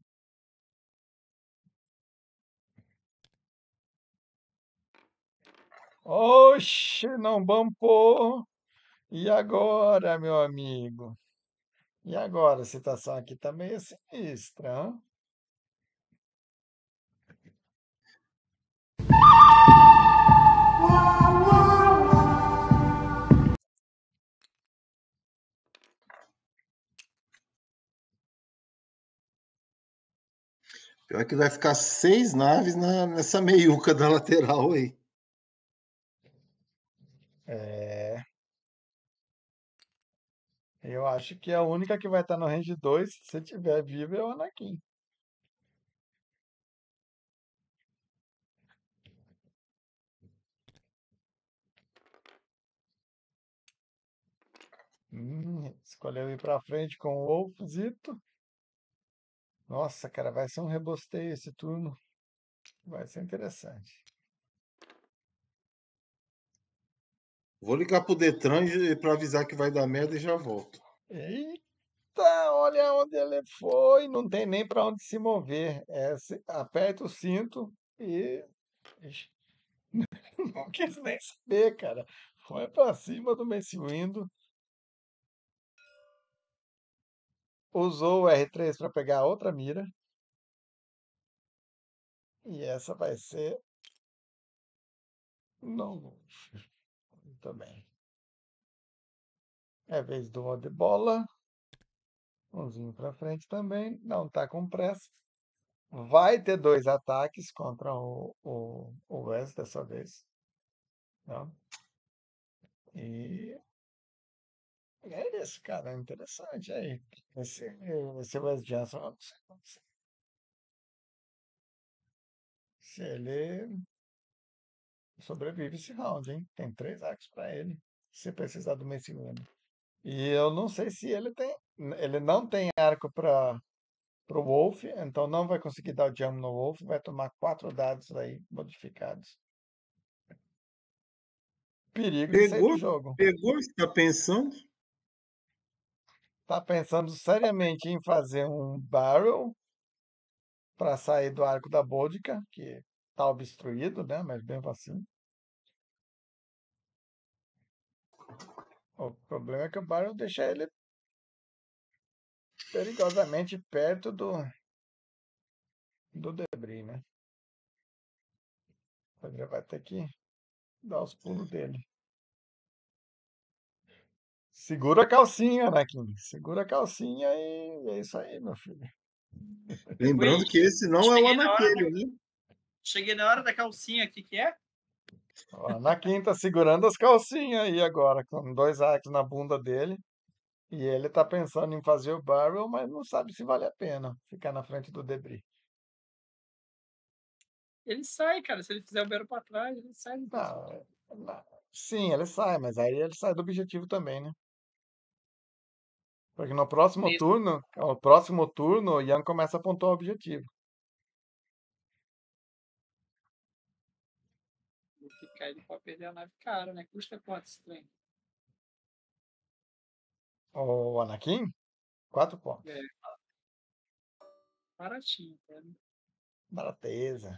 Oxe, não bumpou. E agora, meu amigo? E agora? A situação aqui tá meio sinistra, hã? Pior que vai ficar seis naves na, nessa meiuca da lateral aí. É, eu acho que a única que vai estar no range dois, se tiver vivo, é o Anakin. Hum, escolheu ir pra frente com o Wolfzito. Nossa, cara, vai ser um rebosteio esse turno. Vai ser interessante. Vou ligar pro Detran para avisar que vai dar merda e já volto. Eita, olha onde ele foi. Não tem nem para onde se mover. É, se- aperta o cinto e. Ixi, não quis nem saber, cara. Foi para cima do Mace Windu. Usou o R três para pegar outra mira. E essa vai ser. Não. Muito bem. É vez do de bola. Umzinho para frente também. Não tá com pressa. Vai ter dois ataques contra o, o, o Wes dessa vez. Não? E é isso, cara. É interessante aí. Esse, esse Wes Johnson, eu não sei, não sei se ele, sobrevive esse round, hein? Tem três arcos pra ele, se precisar do Mace Windu. E eu não sei se ele tem. Ele não tem arco para o Wolf, então não vai conseguir dar o jump no Wolf, vai tomar quatro dados aí modificados. Perigo de sair do Pegou? jogo. Pegou? Está pensando? Tá pensando seriamente em fazer um barrel para sair do arco da Bodica, que tá obstruído, né? Mas mesmo assim. O problema é que o barrel deixa ele perigosamente perto do, do debris, né? Ele vai ter que dar os pulos dele. Segura a calcinha, Anakin. Segura a calcinha e é isso aí, meu filho. Lembrando Luiz, que esse não é o cheguei na hora Anaquele, né? Cheguei na hora da calcinha aqui, que é? O Anakin tá segurando as calcinhas aí agora, com dois arcos na bunda dele. E ele tá pensando em fazer o barrel, mas não sabe se vale a pena ficar na frente do debris. Ele sai, cara. Se ele fizer o Bero pra trás, ele sai do Não, não. Sim, ele sai, mas aí ele sai do objetivo também, né? Porque no próximo Nesse- turno, o próximo turno, o Ian começa a pontuar o objetivo. Vou ficar, ele pode perder a nave cara, né? Custa quanto esse trem? O Anakin, quatro pontos. É. Baratinho, cara. Barateza.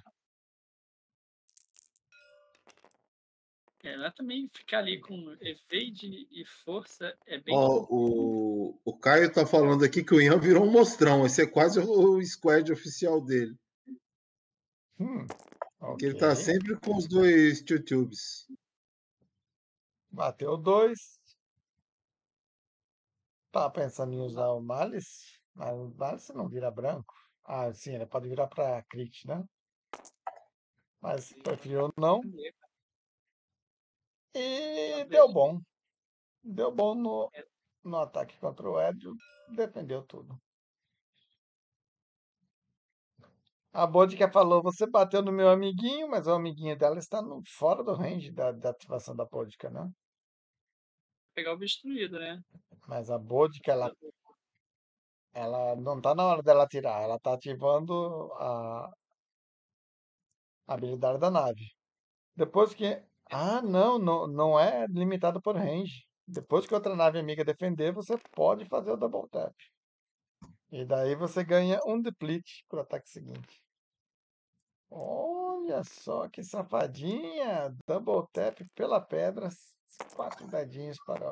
É, mas também ficar ali com evade e força é bem. Ó, o, o Caio tá falando aqui que o Ian virou um mostrão. Esse é quase o squad oficial dele. Hum, Que ele tá ok. sempre com os dois tubes. Bateu dois. Tava pensando em usar o Malice, mas o Malice não vira branco. Ah, sim, ele pode virar pra crit, né? Mas preferiu não. E deu bom. Deu bom no, no ataque contra o Edrio. Defendeu tudo. A Bodica falou, você bateu no meu amiguinho, mas o amiguinho dela está no, fora do range da, da ativação da Bodica, né? Pegar o destruído, né? Mas a Bodica, ela, ela não tá na hora dela atirar. Ela tá ativando a a habilidade da nave. Depois que... Ah, não, não, não é limitado por range. Depois que outra nave amiga defender, você pode fazer o double tap. E daí você ganha um deplete pro ataque seguinte. Olha só que safadinha! Double tap pela pedra. Quatro dadinhos para...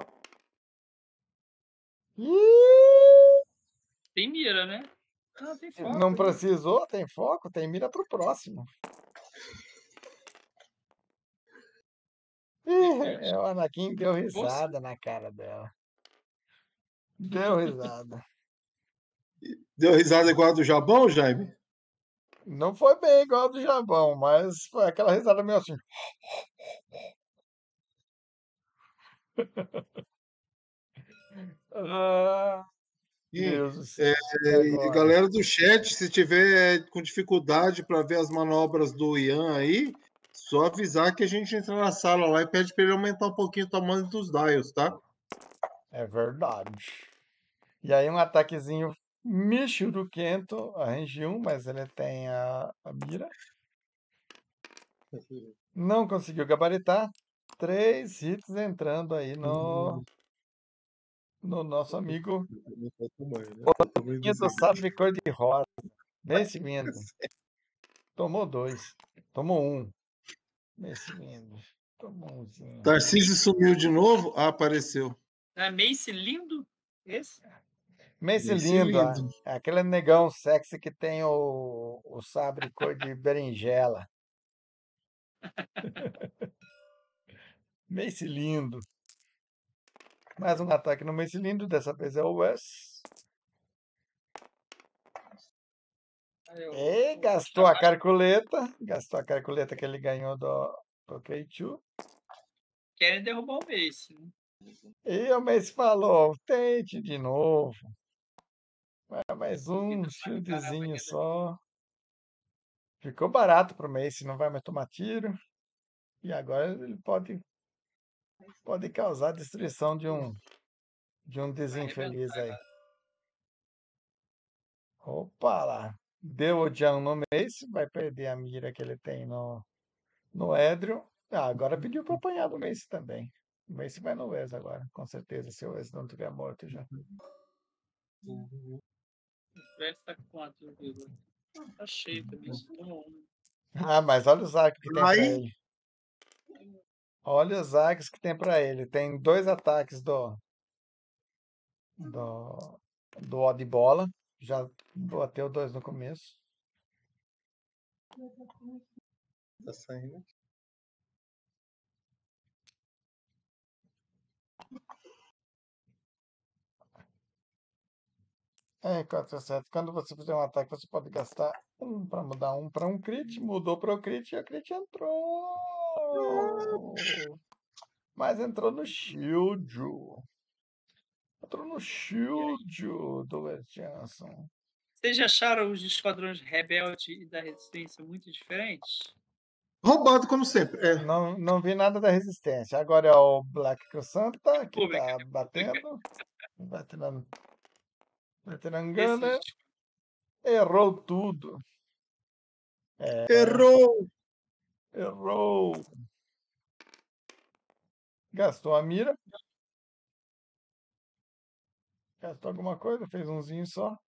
Ih, Tem mira, né? Não, tem foco. não né? precisou, tem foco, tem mira pro próximo. Ih, o Anakin deu risada na cara dela. Deu risada. Deu risada igual a do Jabão, Jaime? Não foi bem igual a do Jabão, mas foi aquela risada meio assim. Ah, E, Deus do céu. é, E e agora? galera do chat, se tiver com dificuldade para ver as manobras do Ian aí, só avisar que a gente entra na sala lá e pede para ele aumentar um pouquinho o tamanho dos dials, tá? É verdade. E aí um ataquezinho michuruquento, a range um, mas ele tem a, a mira. Não conseguiu gabaritar. Três hits entrando aí no, no nosso amigo do sabre cor-de-rosa. Nesse vindo. Tomou dois. Tomou um. Nesse vindo. Tomou umzinho. Tarcísio sumiu de novo? Ah, apareceu. É Mace lindo? Esse? Mace Mace lindo, ah, lindo. é aquele negão sexy que tem o, o sabre cor de berinjela. Mace lindo. Mais um ataque no Mace lindo, dessa vez é o Wes. Aí, ó, E o- gastou a carcoleta. Gastou a carcoleta que ele ganhou do, do K dois. Querem derrubar o Mace, né? E o Mace falou, tente de novo. É mais um Duvido pra caramba shieldzinho que só. Ficou barato pro Mace, não vai mais tomar tiro. E agora ele pode, pode causar a destruição de um, de um desinfeliz aí. Opa lá. Deu o Jan no Mace, vai perder a mira que ele tem no, no Edrio. Ah, agora pediu para apanhar do Mace também. O Mace vai no Wes agora, com certeza, se o Wes não tiver morto já. O Wes tá com quanto, Igor? Ah, tá cheio também. Isso tomou um. Ah, mas olha os arcos que tem pra Aí, ele. Olha os arcos que tem pra ele. Tem dois ataques do do, do ó de bola. Já bateu dois no começo. tá saindo. É, quatro sete. Quando você fizer um ataque, você pode gastar um para mudar um para um crit. Mudou para o crit e a crit entrou. Mas entrou no shield. Entrou no shield do Wes Johnson. Vocês já acharam os esquadrões rebelde e da resistência muito diferentes? Roubado como sempre. É. Não, não vi nada da resistência. Agora é o Black Santa que República, tá República. batendo. Vai tirando. Vai tirando Esses gana. Errou tudo. É, Errou! errou. Gastou a mira. Gastou alguma coisa, fez umzinho só. O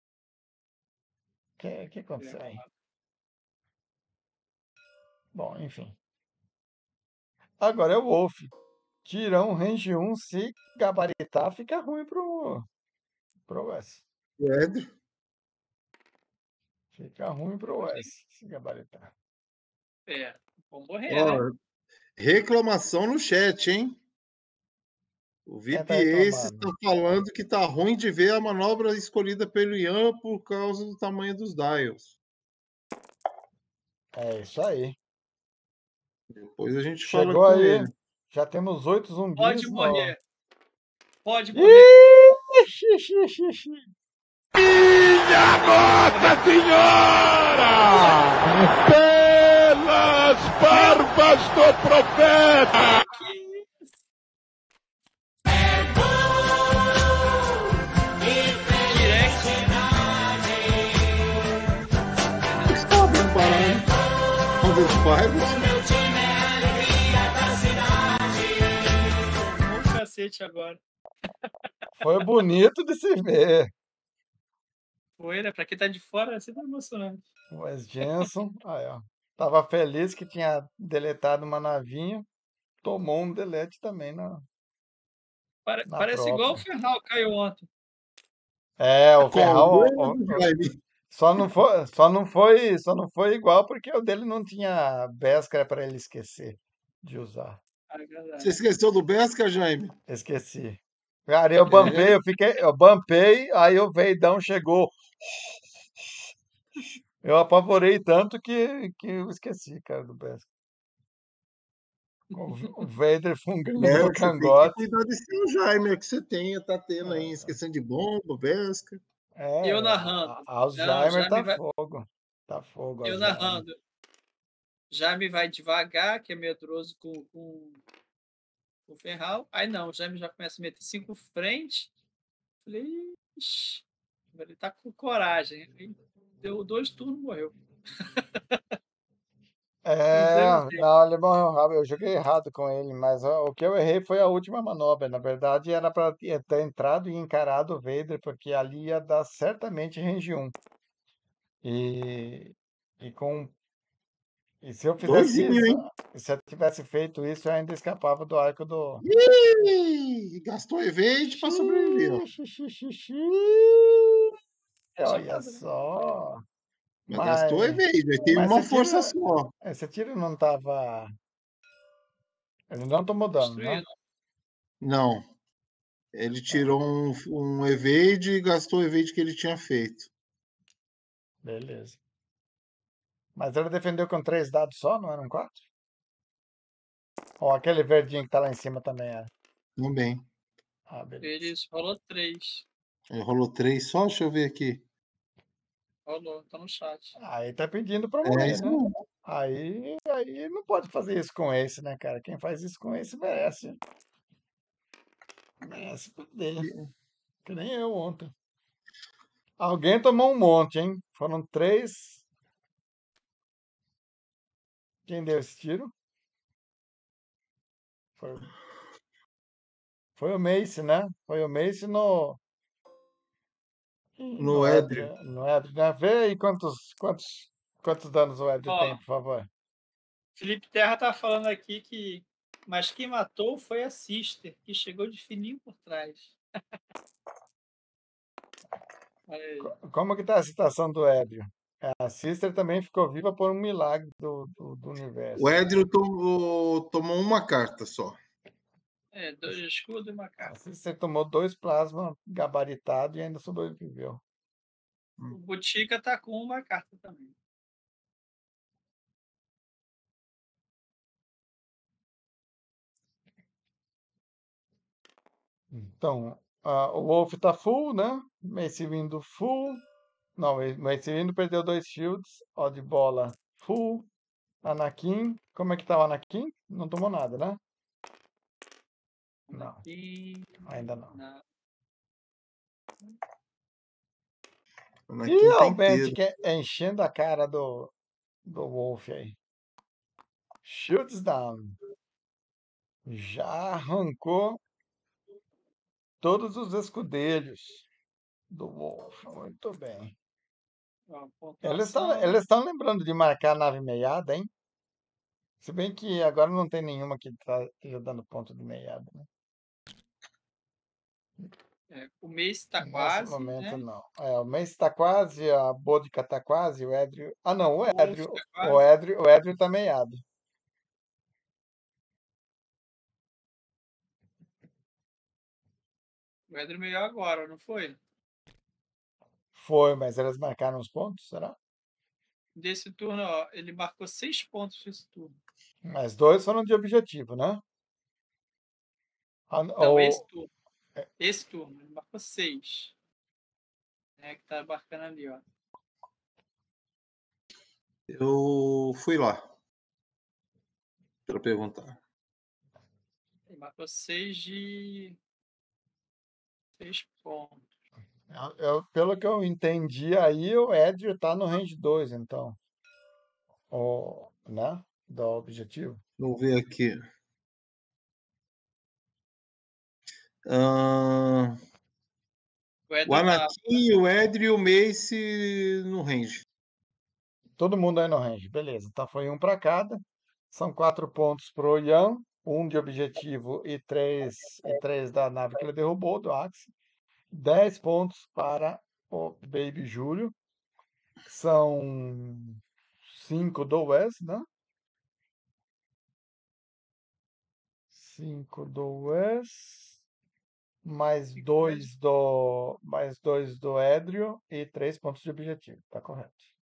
que, que aconteceu aí? Bom, enfim. Agora é o Wolf. Tira um range um, se gabaritar, fica ruim pro, pro Wes. Pedro. Fica ruim pro Wes, se gabaritar. É, vão morrer, Ó, né? reclamação no chat, hein? O Quem V P tá Ace reclamando? está falando que tá ruim de ver a manobra escolhida pelo Ian por causa do tamanho dos dials. É isso aí. Depois a gente fala Chegou com aí. ele. Já temos oito zumbis. Pode no- morrer. Pode morrer. Ixi, ixi, ixi, ixi. Minha Nossa Senhora! Pelas barbas do profeta! Que direct. Está preparado. Vamos ver os bairros. Um cacete agora. Foi bonito de se ver. Foi, né? Pra quem tá de fora, é sempre emocionante. O Wes Jensen, aí, ó. Tava feliz que tinha deletado uma navinha. Tomou um delete também na, Pare- na parece igual o própria. Ferral caiu ontem. É, o Qual? Ferral, O ó, ó, do ó, Jaime? só não foi, só não foi, só não foi igual porque o dele não tinha Beskar para ele esquecer de usar. Ah, é verdade. Você esqueceu do Besca, Jaime? Esqueci. Cara, eu É. bumpei, eu fiquei, eu bumpei, aí o Veidão chegou. Eu apavorei tanto que, que eu esqueci, cara, do Beskar. O o Vader fungando É, no você tem que cangote. cuidar desse seu Jaime é que você tem, tá tendo aí, É, esquecendo de bomba, Besca. é, Eu a- narrando. a- Alzheimer Não, já tá me vai. fogo. Tá fogo, Eu Alzheimer. narrando. Já me vai devagar, que é medroso com, com, com o Ferral. Aí não, já me já começa a meter cinco frente. Falei, ixi, ele tá com coragem. Aí deu dois turnos, morreu. É, Não teve não, ele morreu rápido. Eu joguei errado com ele, mas ó, o que eu errei foi a última manobra. Na verdade, era para ter entrado e encarado o Vader, porque ali ia dar certamente range um. E, e, com, e se eu fizesse Doisinho, isso, hein? se eu tivesse feito isso, eu ainda escapava do arco do. Ih, gastou evade para sobreviver. ó. Xiii, xiii, xiii, xiii. Olha só. Mas gastou Mas, evade, aí tem mas uma esse força tiro, só. esse tiro não tava. Ele não tomou dano, não? destruído. Não. Ele tirou um, um evade e gastou o evade que ele tinha feito. Beleza. Mas ele defendeu com três dados só, não eram quatro? Ou aquele verdinho que tá lá em cima também era? Também. Ah, beleza. Ele rolou três. Ele rolou três só? Deixa eu ver aqui. Rolou, tá no chat. Aí tá pedindo pra É morrer, isso né? mesmo. Aí, aí não pode fazer isso com esse, né, cara? Quem faz isso com esse merece. Merece perder. Que nem eu ontem. Alguém tomou um monte, hein? Foram três. Quem deu esse tiro? Foi, foi o Mace, né? Foi o Mace no. Ih, No no Edrio. Edrio. No Edrio, né? Vê aí quantos, quantos, quantos danos o Edrio Ó. tem, por favor. Felipe Terra tá falando aqui que. Mas quem matou foi a Sister, que chegou de fininho por trás. Olha aí. Co- Como que tá a situação do Edrio? A Sister também ficou viva por um milagre do, do, do universo. O Edrio tomou, tomou uma carta só. É, dois escudos e uma A carta. Sister tomou dois plasma gabaritados e ainda sobreviveu. O Botica tá com uma carta também. Então, ah, o Wolf tá full, né? Mace Windu full. Não, o Mace Windu perdeu dois shields. Ó de bola full. Anakin. Como é que tá o Anakin? Não tomou nada, né? Não, E... ainda não. na- Anakin E tá o inteiro. Mantic é enchendo a cara do, do Wolf aí. Shoots down. Já arrancou todos os escudelhos do Wolf. Muito bem. ó, Eles estão pontuação. eles estão lembrando de marcar a nave meiada, hein? Se bem que agora não tem nenhuma que tá esteja dando ponto de meiada, né? É, o mês tá Nesse quase, momento, né? não. É, o Mace tá quase, a Bodica tá quase, o Edrio... Ah, não, o O Wolf Edrio, tá o quase. Edrio, o Edrio tá meiado. O Edro melhor agora, não foi? Foi, mas eles marcaram os pontos, será? Desse turno, ó, ele marcou seis pontos desse turno. Mas dois foram de objetivo, né? Ah, Não, esse ou... turno. Esse turno, ele marcou seis. É que tá marcando ali, ó. Eu fui lá para perguntar. Ele marcou seis de. Seis pontos. Eu- eu- pelo que eu entendi aí, o Edrio tá no range dois, então. O, né? Do objetivo. Vou ver aqui. Ah, O o Edro tá. Anakin, o Edrio e o Mace no range. Todo mundo aí no range, beleza. Então foi um para cada. São quatro pontos pro Ian, um de objetivo e três, e três da nave que ele derrubou, do Axe. Dez pontos para o Baby Júlio. São cinco do Wes, né? Cinco do Wes. Mais dois do, mais dois do Edrio e três pontos de objetivo. Tá correto.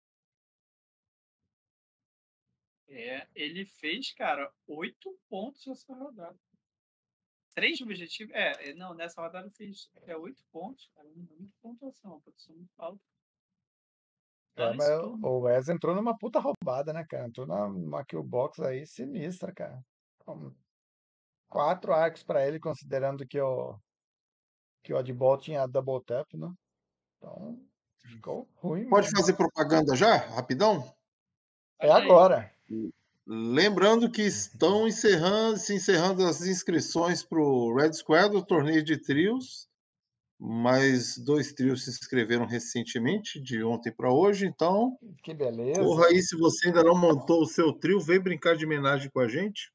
É, ele fez, cara, oito pontos nessa rodada. Três de objetivo? É, é, não, nessa rodada ele fez é, oito pontos, cara. Muita pontuação, uma pontuação muito alta. Só É, mas nesse turno. o Wes entrou numa puta roubada, né, cara? Entrou numa killbox aí sinistra, cara. Com quatro arcos pra ele, considerando que o, que o Oddball tinha double tap, né? Então, ficou ruim Pode mesmo. fazer propaganda já? Rapidão? É Olha aí. agora. Lembrando que estão encerrando, se encerrando as inscrições para o Red Squad, o torneio de trios. Mais dois trios se inscreveram recentemente, de ontem para hoje. Então, Que beleza. corra aí, se você ainda não montou o seu trio, vem brincar de homenagem com a gente.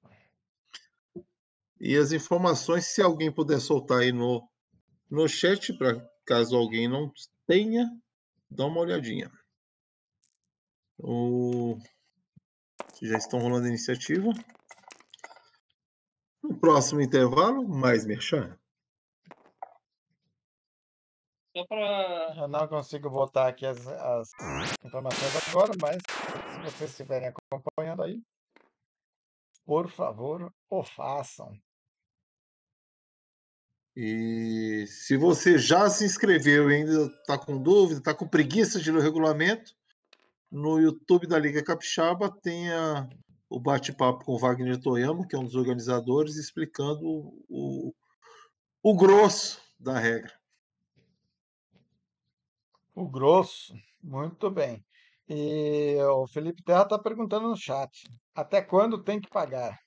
E as informações, se alguém puder soltar aí no, no chat, para caso alguém não tenha, dá uma olhadinha. O... Já estão rolando a iniciativa. No próximo intervalo, mais merchan. Só para. Eu não consigo botar aqui as, as informações agora, mas se vocês estiverem acompanhando aí, por favor, o façam. E se você já se inscreveu e ainda está com dúvida, está com preguiça de ler o regulamento, no YouTube da Liga Capixaba tem a, o bate-papo com o Wagner Toyama, que é um dos organizadores, explicando o, o grosso da regra. O grosso, muito bem. E o Felipe Terra está perguntando no chat, até quando tem que pagar?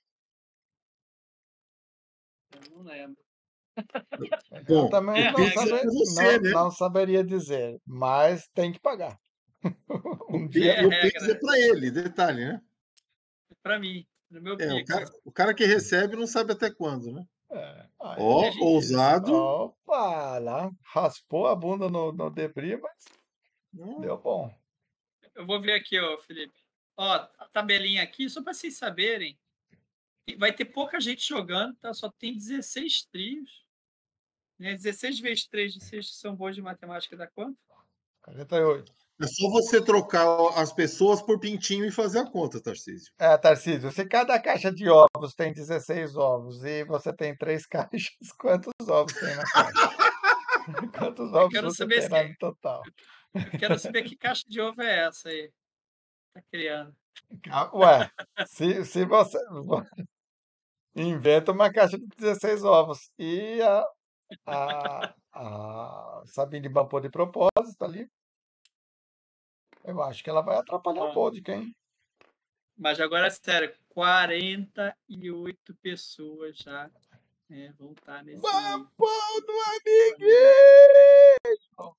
Eu não lembro. Eu Bom, também É não, regra. saber, é você, não, né? não saberia dizer, mas tem que pagar. O, Um Pi- dia É o Pix é regra. para ele, detalhe, né? Para mim, no meu É, o Pix. cara, o cara que recebe não sabe até quando, né? é, aí Ó, é difícil. ousado. Opa, lá raspou a bunda no, no debris, mas Hum, deu bom. Eu vou ver aqui, ó, Felipe. Ó, a tabelinha aqui, só para vocês saberem. Vai ter pouca gente jogando, tá? Só tem dezesseis trios. Né? dezesseis vezes três de seis, que são boas de matemática, dá quanto? quarenta e oito. É só você trocar as pessoas por pintinho e fazer a conta, Tarcísio. É, Tarcísio, se cada caixa de ovos tem dezesseis ovos e você tem três caixas, quantos ovos tem na caixa? Quantos Eu ovos quero você saber tem se, lá no total? eu quero saber que caixa de ovo é essa aí. Tá criando. Ah, ué, se, se você inventa uma caixa de dezesseis ovos e a, a, a Sabine bampou de propósito ali, eu acho que ela vai atrapalhar o Ó, podcast, hein? mas agora é sério, quarenta e oito pessoas já né, vão estar nesse. Bampou do nesse amiguinho!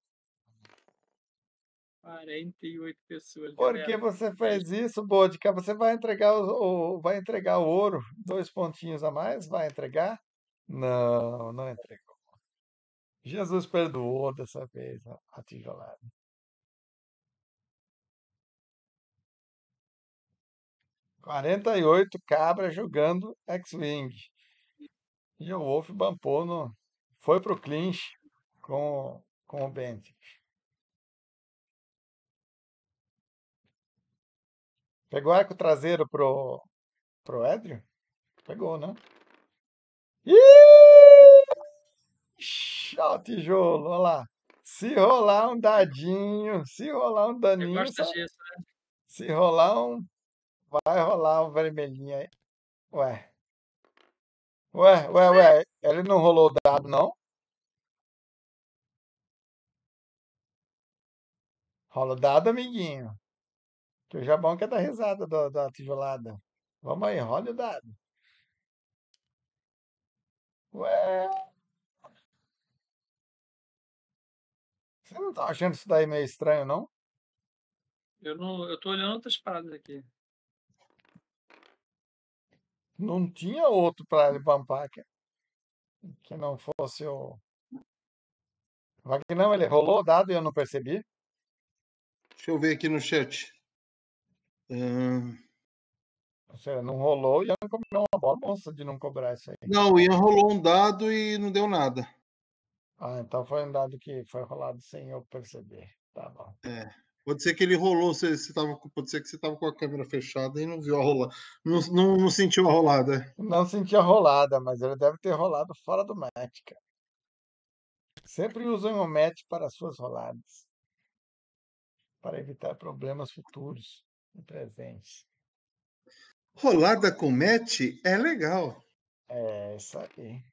quarenta e oito pessoas, Por que galera. você fez isso, Bodica? Você vai entregar o, o- vai entregar o ouro? Dois pontinhos a mais? Vai entregar? Não, não entregou. Jesus perdoou dessa vez a, a tijolada. quarenta e oito cabras jogando X-Wing. E o Wolf bampou no. Foi pro clinch com, com o Bent. Pegou arco traseiro pro, pro Edrio? Pegou, né? Ixi, ó, o tijolo, olha lá. Se rolar um dadinho, se rolar um Você daninho, gosta só- disso, né? se rolar um, vai rolar um vermelhinho aí. Ué, ué, ué, ué, ele não rolou o dado, não? Rola o dado, amiguinho. Que o Jabão quer dar risada da, da tijolada. Vamos aí, rola o dado. Ué, você não tá achando isso daí meio estranho, não? Eu não, eu tô olhando outras paradas aqui. Não tinha outro para ele bampar que, que não fosse o. Wagner, ele rolou o dado e eu não percebi. Deixa eu ver aqui no chat. Hum, Ou seja, não rolou e eu não comeu uma bola moça de não cobrar isso aí. Não, o Ian rolou um dado e não deu nada. Ah, então foi um dado que foi rolado sem eu perceber. Tá bom. É. Pode ser que ele rolou, você, você tava, pode ser que você estava com a câmera fechada e não viu a rolada. Não, não, não sentiu a rolada. Não senti a rolada, mas ele deve ter rolado fora do match, cara. Sempre usem o match para suas roladas. Para evitar problemas futuros e presentes. Rolada com match é legal. É isso aí.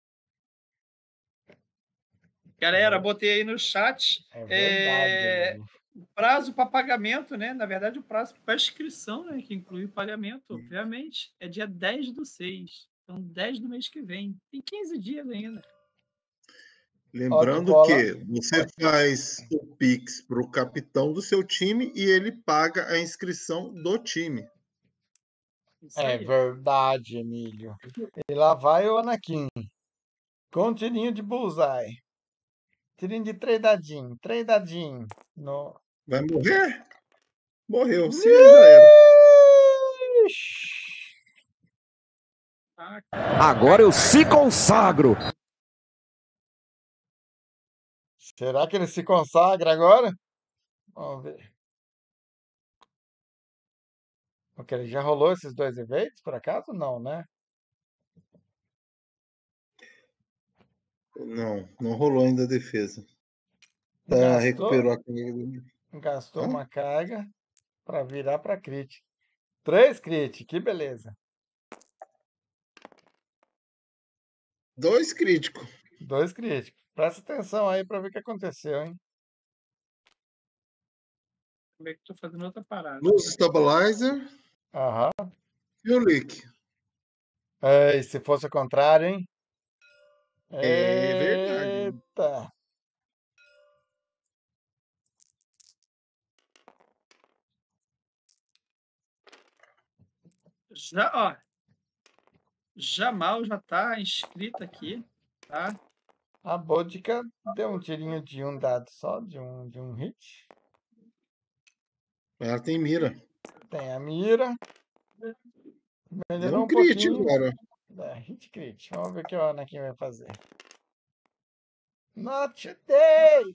Galera, botei aí no chat. É verdade, é, Emílio. o prazo para pagamento, né? Na verdade, o prazo para inscrição, né? Que inclui o pagamento, obviamente, é dia dez do seis. Então, dez do mês que vem. Tem quinze dias ainda. Lembrando Ó, que você faz o Pix para o capitão do seu time e ele paga a inscrição do time. Isso É aí. verdade, Emílio. E lá vai o Anakin. Com um tirinho de bullseye. Tirinho de três dadinhos. Três dadinhos. No... Vai morrer? Morreu. Se já era. Ah, Agora eu se consagro. Será que ele se consagra agora? Vamos ver. Porque ele já rolou esses dois eventos, por acaso? Não, né? Não, não rolou ainda a defesa. Tá, Gastou, recuperou a carga. gastou Hã? uma carga. Pra virar pra crit. Três crit, que beleza. Dois críticos. Dois críticos. Presta atenção aí pra ver o que aconteceu, hein? Como é que eu tô fazendo outra parada? Luz Stabilizer Aham. e o Leak. É, e se fosse o contrário, hein? É verdade. Eita! Já, ó. Jamal já tá inscrito aqui, tá? A Bodica deu um tirinho de um dado só, de um, de um hit. Ela tem mira. Tem a mira. Deu Melhorou um um crit pouquinho. agora. É, hit crit. Vamos ver o que o Anakin vai fazer. Not today!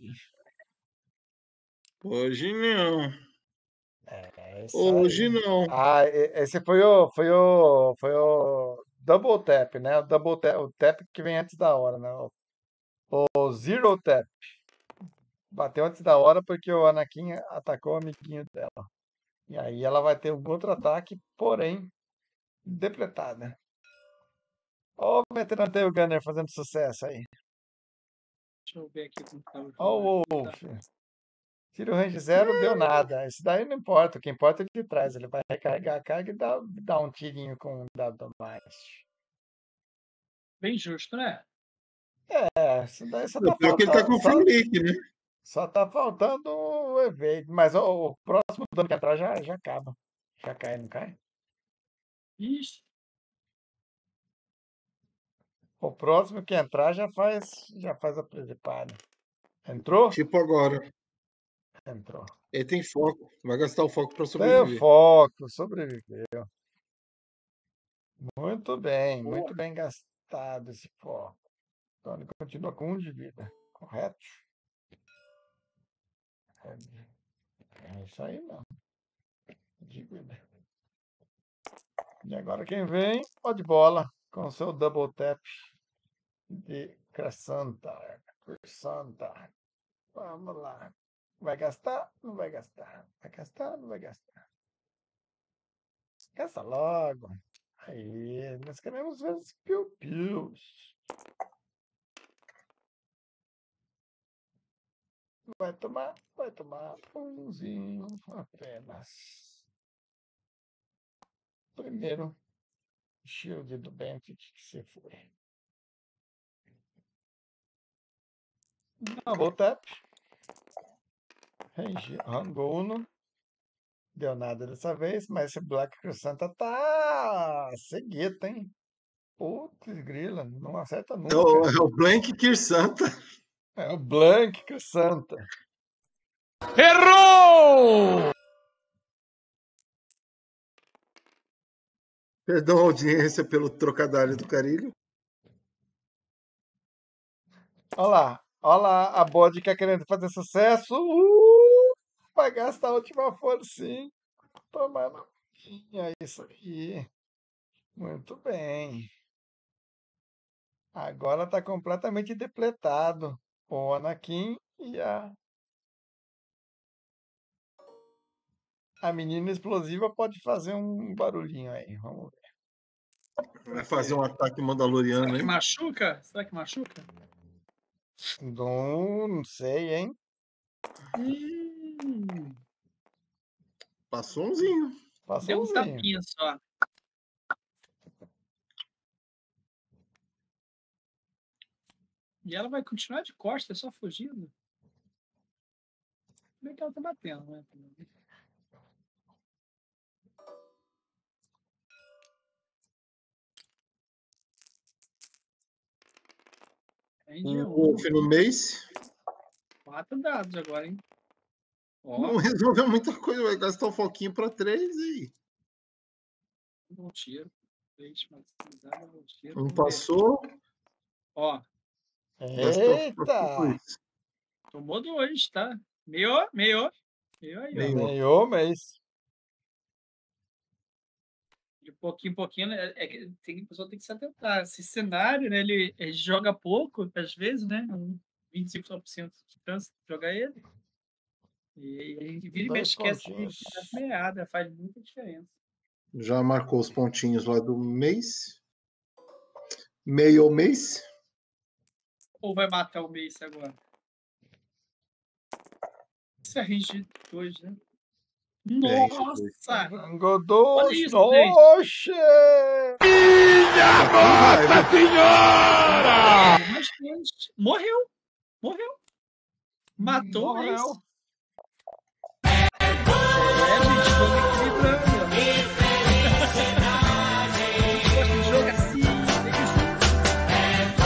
Hoje não. É isso Hoje aí. não. Ah, e- esse foi o, foi o, foi o double tap, né? O double tap, o tap que vem antes da hora, né? O, o zero tap. Bateu antes da hora porque o Anakin atacou o amiguinho dela. E aí ela vai ter um outro ataque, porém depletada. Ó o Veteran Tail Gunner fazendo sucesso aí. Deixa eu ver aqui como tá o Ó jogo. o Wolf. Tiro range zero, deu nada. Isso daí não importa. O que importa é o que traz. Ele vai recarregar a carga e dar, dar um tirinho com um dado a mais. Bem justo, né? É, isso daí só O tá pior que ele tá faltando. com Só, free leak, né? só tá faltando o evade. Mas o, o próximo dano que entrar já, já acaba. Já cai, não cai? Ixi, O próximo que entrar já faz, já faz a predipada. Entrou? Tipo agora. Entrou. Ele tem foco. Vai gastar o foco pra Tem sobreviver. foco, sobreviveu. Muito bem, muito bem gastado esse foco. Então ele continua com um de vida, correto? É, é isso aí não. De vida. E agora quem vem? Ó de bola, com seu double tap de Crescenta. Crescenta. Vamos lá. Vai gastar? Não vai gastar. Vai gastar? Não vai gastar. Gasta logo. Aí, nós queremos ver os piu-pius. Vai tomar? Vai tomar umzinho apenas. Primeiro, shield do Bent que se foi. Double tap. Range, rangou uno. Deu nada dessa vez, mas esse Black Crescenta tá seguido, hein? Putz, grila, não acerta É nunca. o, é o Blank Kirsanta. É o Blank Crescenta. Errou! Perdão, audiência, pelo trocadilho do Carilho. Olha lá, olha lá a Bodica querendo fazer sucesso. Uh, vai gastar a última forcinha. Tomando. É isso aí. Muito bem. Agora está completamente depletado. O Anakin e a. A menina explosiva pode fazer um barulhinho aí. Vamos ver. Vai fazer um ataque mandaloriano, será que hein? machuca? Será que machuca? Não, não sei, hein? Hum, Passou umzinho. Passou deu um umzinho. tapinha só. E ela vai continuar de costas, só fugindo. Como é que ela tá batendo, né? Range O um. Wolf no mês. Quatro dados agora, hein? Ó, Não resolveu muita coisa. Vai gastar o foquinho pra três e. um bom tiro. Três, mais dado, um bom tiro. Um Vamos ver. passou. Ó, Gastou Eita! dois. tomou dois, tá? Meio, meio. Meio aí, ó. Meio. Meio mês. De pouquinho em pouquinho, né, é que tem, a pessoa tem que se atentar. Esse cenário, né, ele, ele joga pouco, às vezes, né? Um vinte e cinco por cento de chance de jogar ele. E aí vira e Dois mexe esquece pontinhos. das meadas, faz muita diferença. Já marcou os pontinhos lá do mês. Meio mês. Ou vai matar o Mace agora? Isso é range dois, né? É, isso foi. Nossa! Rango dois. isso, Oxe! Nossa Senhora! Mas, mas, morreu! Morreu! Matou o Morreu. Mace! É, gente, jogo equilibrando. Gosto de jogo assim. tem que jogar.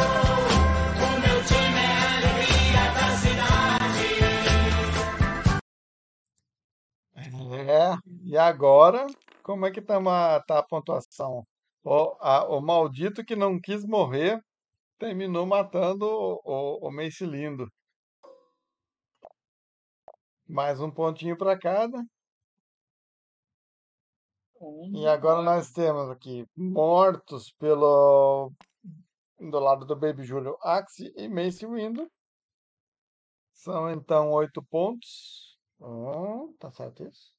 É, e agora, como é que tá a, tá a pontuação? O, a- o maldito que não quis morrer terminou matando o, o, o Mace Lindo. Mais um pontinho para cada. Um, E agora nove. nós temos aqui mortos pelo do lado do Baby Júlio, Axe e Mace Windu. São então oito pontos. Oh, tá certo isso?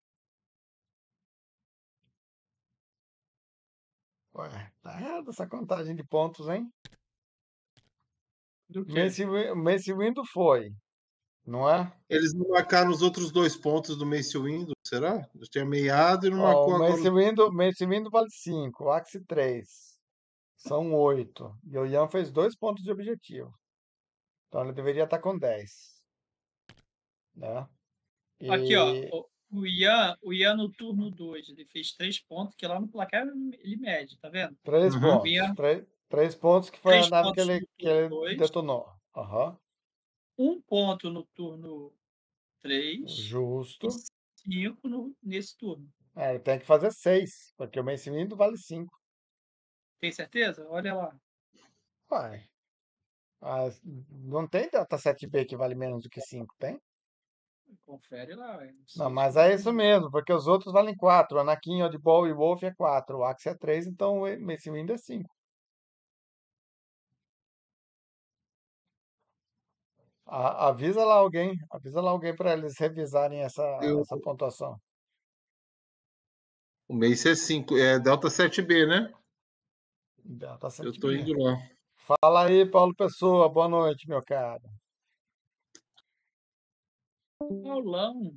Ué, tá errado essa contagem de pontos, hein? Do quê? Mace, Wi- Mace Windu foi, não é? Eles não marcaram os outros dois pontos do Mace Windu, será? Eu tinha meiado e não Ó, marcou o agora. Mace Windu, Mace Windu vale cinco, o Axe três. São oito. E o Ian fez dois pontos de objetivo. Então ele deveria estar com dez. Né? Aqui, ó. E o- O Ian, o Ian no turno dois, ele fez três pontos, que lá no placar ele mede, tá vendo? três Uhum. pontos. Ian, Três, três pontos que foi três a nave que pontos ele, no que turno ele dois, detonou. Aham. um ponto no turno três e Justo. cinco no, nesse turno. É, ele tem que fazer seis, porque o Mace Windu vale cinco. Tem certeza? Olha lá. Uai. Mas não tem dataset B que vale menos do que cinco, tem? Confere lá. ué. Não, Sim, mas sim, é sim. isso mesmo, porque os outros valem quatro. O Anakin, Oddball e Wolf é quatro. O Axe é três, então o Mace Windu é cinco. A- avisa lá alguém, avisa lá alguém para eles revisarem essa, Eu- essa pontuação. O Mace é cinco, é Delta sete B, né? Delta Eu sete tô B. indo lá. Fala aí, Paulo Pessoa. Boa noite, meu cara. Paulão.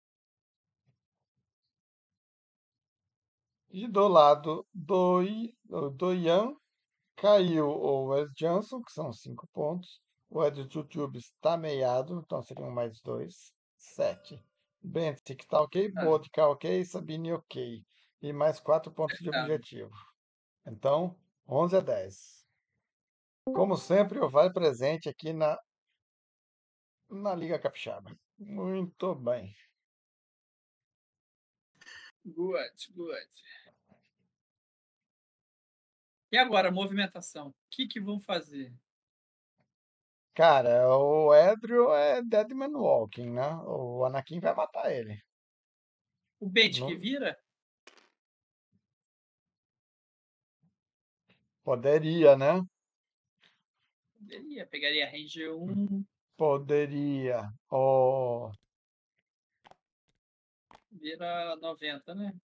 E do lado do, I- do do Ian, caiu o Wes Johnson, que são cinco pontos. O Ed YouTube está meiado, então seriam mais dois. Sete. Bente, que tá ok. Ah, Bodka, ok. Sabine, ok. E mais quatro pontos de tá. objetivo. Então, onze a dez. Como sempre, o Vai presente aqui na, na Liga Capixaba. Muito bem. Good, good. E agora, movimentação. O que que vão fazer? Cara, o Edrio é Dead Man Walking, né? O Anakin vai matar ele. O Bait Não que vira? poderia, né? Poderia. Pegaria range um, Poderia. Oh, vira noventa, né?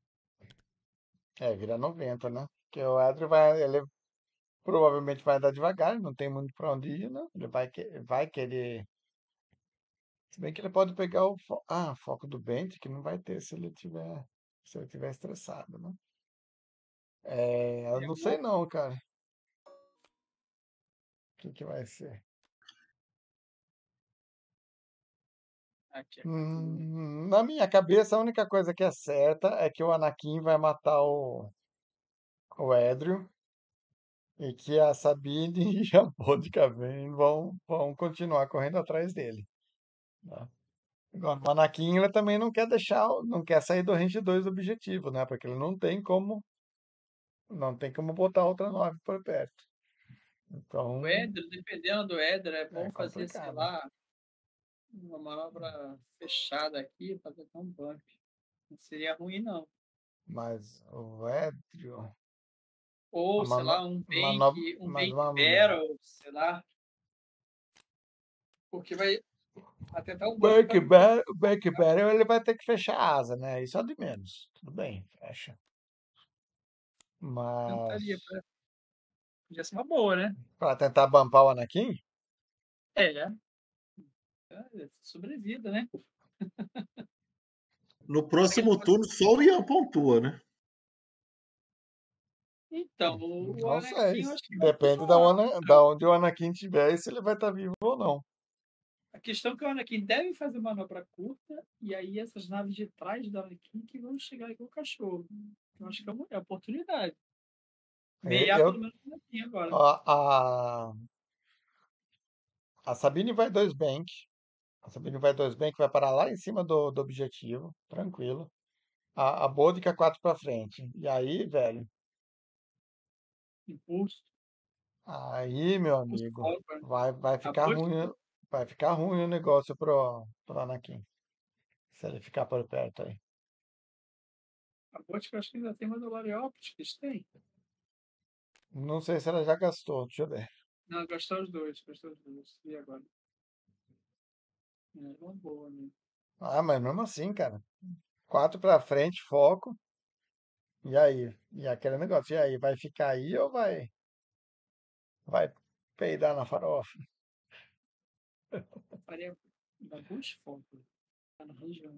é, vira noventa, né? Porque o Edrio vai, ele provavelmente vai andar devagar, ele não tem muito pra onde ir, né? Ele vai, que- vai querer. Se bem que ele pode pegar o fo... ah, foco do Bente, que não vai ter se ele tiver, se ele tiver estressado, né? É, eu não sei não, cara. O que que vai ser? Aqui, Hum, na minha cabeça, a única coisa que é certa é que o Anakin vai matar o, o Edrio e que a Sabine e a Bodica Vayne vão, vão continuar correndo atrás dele. Né? Agora, o Anakin ele também não quer deixar, não quer sair do range dois do objetivo, né? Porque ele não tem como, não tem como botar outra nave por perto. Então, O Éder, dependendo do Éder, é bom é fazer, sei complicado. lá, uma manobra fechada aqui para dar um bump. Não seria ruim, não. Mas o Edrio, Ou, a sei mano, lá, um mano, bank, um mas bank uma, battle, sei lá. Porque vai, Até tá o O banco Back tá Bar- o Back Barrel ele vai ter que fechar a asa, né? Isso é de menos. Tudo bem, fecha. tentaria Mas pra. Podia ser uma boa, né? para tentar bumpar o Anakin, É, é. É, sobrevida, né? No próximo turno, só o Ian pontua, né? Então, o o não sei. Anakin eu acho que vai Depende da, pontuar. ona- da onde o Anakin estiver e se ele vai estar vivo ou não. A questão é que o Anakin deve fazer manobra curta, e aí essas naves de trás do Anakin que vão chegar igual o cachorro. Eu acho que é uma é oportunidade. E- Meiar pelo Eu, menos o Anakin agora. a, a, a Sabine vai dois bank. A Sabine vai dois bank, vai parar lá em cima do, do objetivo, tranquilo. A, a Bodica quatro para frente. E aí, velho, Impulso, aí, meu impulso amigo, forward. vai, vai A ficar Boston, ruim, vai ficar ruim o negócio pro, pro Anakin. Se ele ficar por perto aí. a Boston eu acho que ainda tem Mandaloriópolis, que eles têm. Não sei se ela já gastou, deixa eu ver. Não, gastou os dois, gastou os dois. E agora? É uma boa, né? Ah, mas mesmo assim, cara. Quatro pra frente, foco. E aí? E aquele negócio, e aí? Vai ficar aí ou vai, vai peidar na farofa? Faria da Bush Foco, tá na região.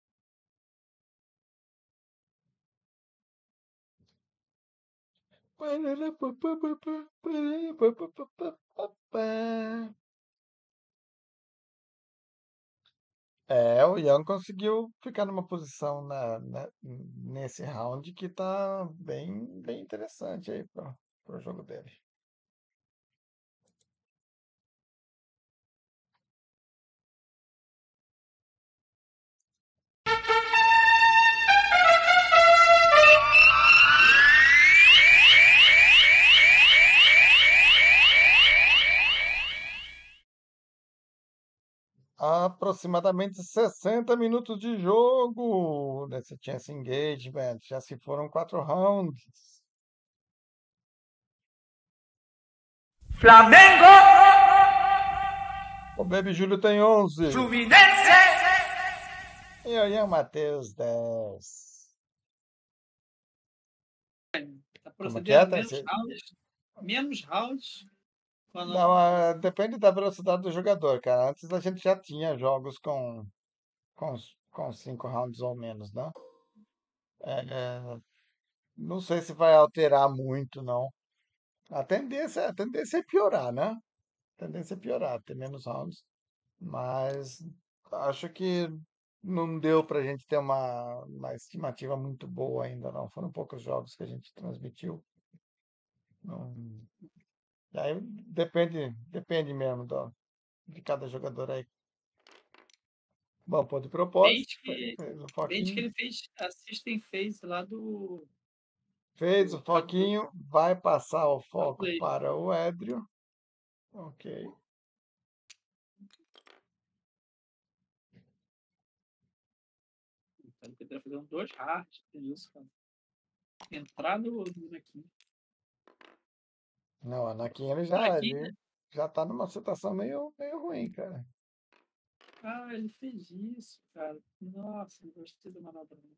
É, o Young conseguiu ficar numa posição na, na- nesse round que tá bem, bem interessante aí pro, pro jogo dele. Aproximadamente sessenta minutos de jogo nesse Chance Engagement. Já se foram quatro rounds. Flamengo, O Baby Júlio tem onze. Fluminense, E o Ian Matheus dez. Tá Como que é, procedendo menos Tarcísio? rounds, menos rounds com Não, a- ah, depende da velocidade do jogador, cara. Antes a gente já tinha jogos com, com, com cinco rounds ou menos, né? É, é, não sei se vai alterar muito, não. A tendência, a tendência é piorar, né? A tendência é piorar, ter menos rounds. Mas acho que não deu pra gente ter uma, uma estimativa muito boa ainda, não. Foram poucos jogos que a gente transmitiu. Não, e aí depende, depende mesmo do, de cada jogador aí. Bom, pô, de propósito, Desde fe- que, fez o desde que foquinho. ele fez a System Phase lá do, Fez o do Cabo do foquinho, vai passar o Cabo foco Play. para o Édrio. Ok. Então, ele poderia fazer um dois hard, isso, cara. Entrar no, no aqui. Não, Anakin ele Por já, aqui, né? ele já tá numa situação meio, meio ruim, cara. Ah, ele fez isso, cara. Nossa, não gostei da manobra. não.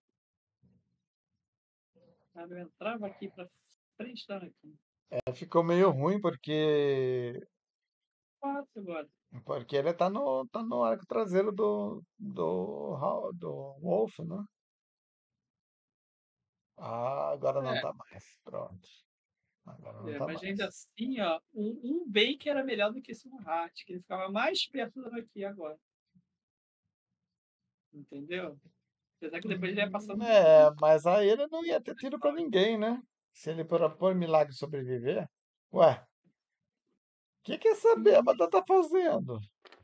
Cara, eu entrava aqui pra frente da aqui. É, ficou meio ruim porque Quatro agora. porque ele tá no, tá no arco traseiro do, do, Hal- do Wolf, né? Ah, agora não É, tá mais. Pronto. Agora não é, tá mas ainda mais. assim, ó, um, um bake era melhor do que esse um hard, que ele ficava mais perto da aqui agora. Entendeu? Apesar que depois ele ia passando um É, mas aí ele não ia ter tiro pra ninguém, né? Se ele por, por milagre sobreviver. Ué, o que que essa bêbada tá fazendo?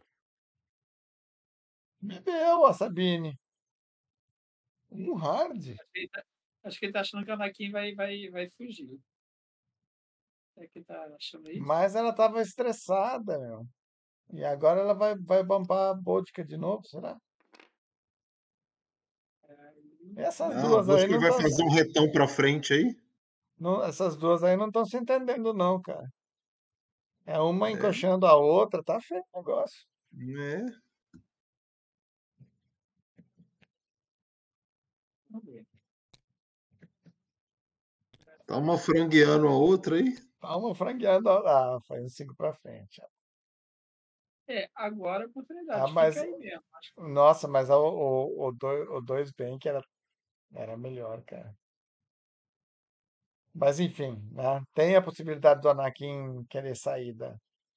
Bebeu a Sabine. Um hard. Acho que ele tá, acho que ele tá achando que o Anakin vai, vai, vai fugir. É que ele tá achando isso? Mas ela tava estressada, meu. E agora ela vai, vai bumpar a vodka de novo, será? Essas Ah, duas acho aí que ele não vai estão. fazer um retão pra frente aí. Essas duas aí não estão se entendendo, não, cara. É uma É, encoxando a outra, tá feio o negócio. né? Tá uma frangueando a outra aí. Tá uma frangueando. Ah, foi um cinco pra frente. É, agora a Ah, oportunidade mas, fica aí mesmo. Acho que nossa, mas o, o, o, dois, o dois Bank era, era melhor, cara. Mas enfim, né? Tem a possibilidade do Anakin querer sair da,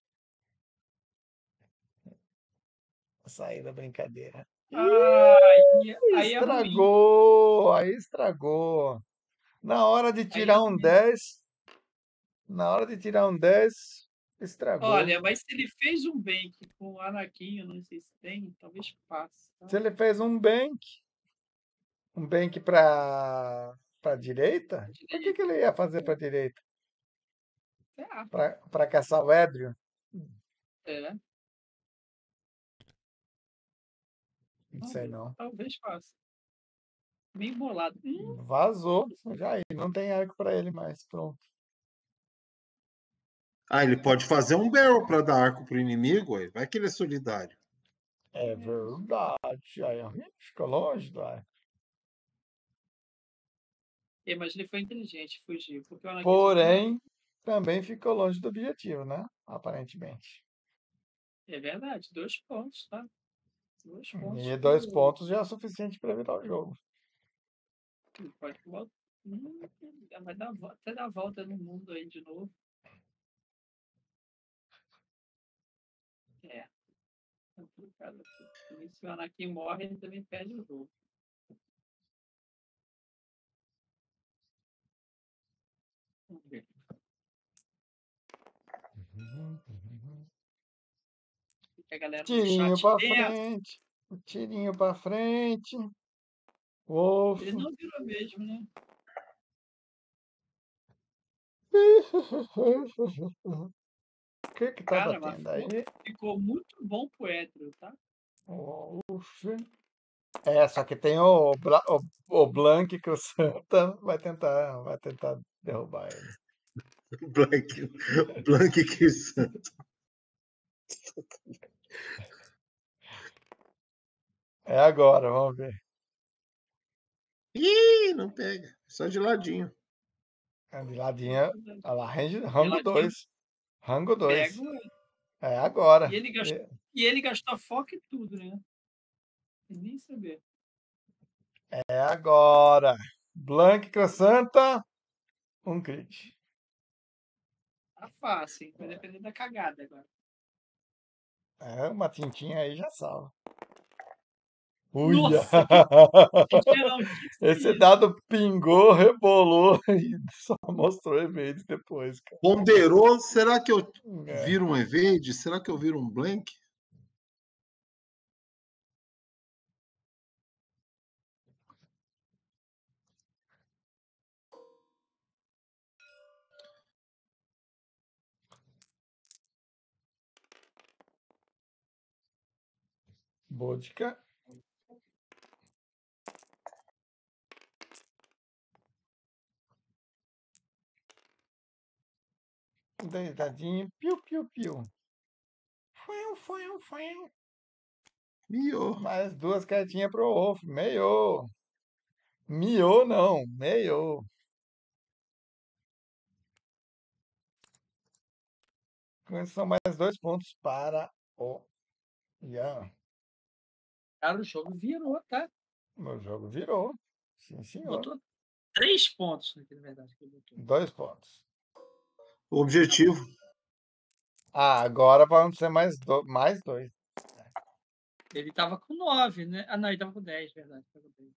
sair da brincadeira. aí, aí é ruim. Estragou, aí estragou. Na hora de Aí é tirar um ruim. dez, na hora de tirar um dez, estragou. Olha, mas se ele fez um bank com o Anakin, eu não sei se tem, talvez passe. Tá? Se ele fez um bank, um bank para para direita, por que, que ele ia fazer para direita? É, Para caçar o Edrio? é. Não sei não. Talvez passe. Meio bolado. Hum, Vazou, já aí, não tem arco para ele mais, pronto. Ah, ele pode fazer um barrel para dar arco pro inimigo, ué. Vai que ele é solidário. É verdade, aí ó, ficou longe do arco. é, mas ele foi inteligente, fugiu. Porque o Anakin Porém, também ficou longe do objetivo, né? Aparentemente. É verdade, dois pontos, tá? Dois pontos. E dois pro- pontos já é o suficiente para virar o jogo. Ele pode voltar. Hum, vai dar, a vo- até dar a volta no mundo aí de novo. É. Complicado. E se o Anakin morre, ele também perde o jogo. Vamos ver. O que a galera no Tirinho chat para pensa. frente, tirinho para frente. Wolf. Ele não virou mesmo, né? O que que tá Cara, mas batendo aí? ficou muito bom pro Edrio, tá? Wolf. É, só que tem o, Bla- o, o Blank que o Santa vai tentar, vai tentar derrubar ele. Blank, Blank que santo. É agora, vamos ver. Ih, não pega. Só de ladinho. É de ladinha. Olha lá, range- De rango ladinho, dois. Rango dois. pega o Edrio. É agora. E ele gastou, E- e ele gastou foco e tudo, né? Sem nem saber. É agora. Blank com o Santa. Um crit. Tá fácil, hein? Vai depender da cagada agora. É, uma tintinha aí já salva. Uia! Nossa, que geral disse Esse isso. dado pingou, rebolou e só mostrou evade depois, cara. Ponderou. Será que eu É. viro um evade? Será que eu viro um blank? Vodka. Deitadinho. Piu, piu, piu. Fuiu, fuiu, fuiu. Miou. Mais duas cartinhas pro Wolf. Meio. Miou não. Meio. Com isso são mais dois pontos para o Ian. Cara, o jogo virou, tá? O meu jogo virou. Sim, senhor. Botou três pontos, na verdade, que ele botou. Dois pontos. Objetivo. Ah, agora vão ser mais, do... mais dois. Ele tava com nove, né? Ah, não, ele tava com dez, verdade. Tava com dez.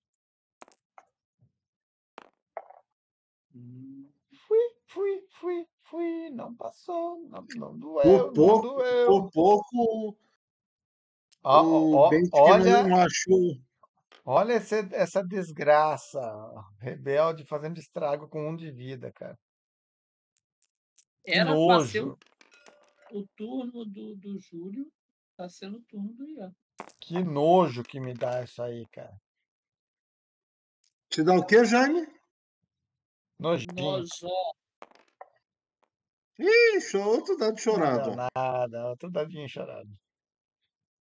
Hum. Fui, fui, fui, fui. Não passou. Não, não doeu, Por não pouco, doeu. por pouco Ó, o ó, Bente olha, não achou. olha esse- essa desgraça. Rebelde fazendo estrago com um de vida, cara. Que Era pra ser nojo. o, o turno do, do Júlio, tá sendo o turno do Ian. Que nojo que me dá isso aí, cara. Te dá o quê, Jaime? Nojinho. Nojó. Ih, show, outro dado Não chorado. dá nada. Outro dadinho chorado.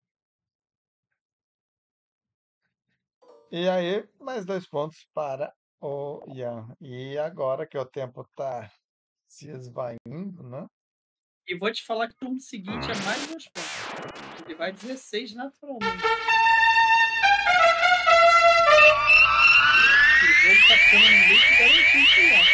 E aí, mais dois pontos para Ô, Ian, e agora que o tempo tá se esvaindo, né? E vou te falar que o turno seguinte é mais dois pontos. Ele vai dezesseis naturalmente. O jogo tá ficando meio que garantido já,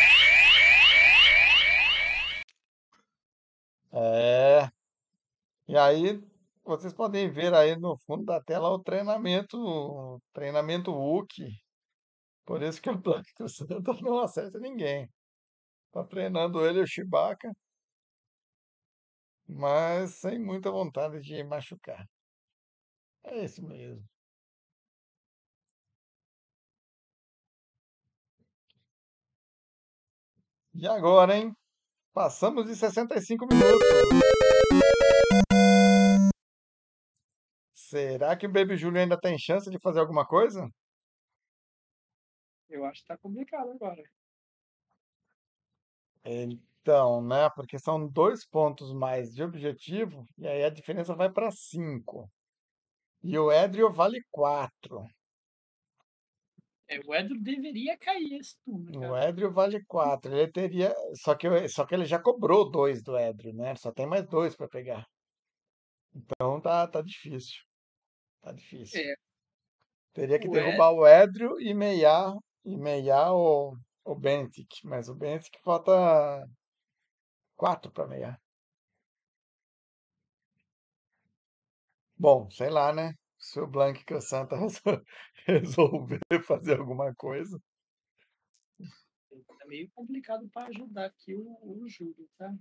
tá? É. E aí, vocês podem ver aí no fundo da tela o treinamento, o treinamento Wookie. Por isso que o Black Santa não acerta ninguém. Tá treinando ele, o Chewbacca, mas sem muita vontade de machucar. É isso mesmo. E agora, hein? Passamos de sessenta e cinco minutos. Será que o Baby Júlio ainda tem chance de fazer alguma coisa? Eu acho que tá complicado agora. Então, né? Porque são dois pontos mais de objetivo, e aí a diferença vai para cinco. E o Edrio vale quatro. É, o Edro deveria cair esse turno, O cara. Edrio vale quatro. Ele teria. Só que, eu- só que ele já cobrou dois do Edrio, né? Só tem mais dois para pegar. Então tá, tá difícil. Tá difícil. É, Teria que o derrubar o Edrio e meiar, e meiar o, o Bentic. Mas o Bentic falta quatro para meiar. Bom, sei lá, né? Se o Blank Santa resolver fazer alguma coisa. tá meio complicado para ajudar aqui o, o Júlio, tá?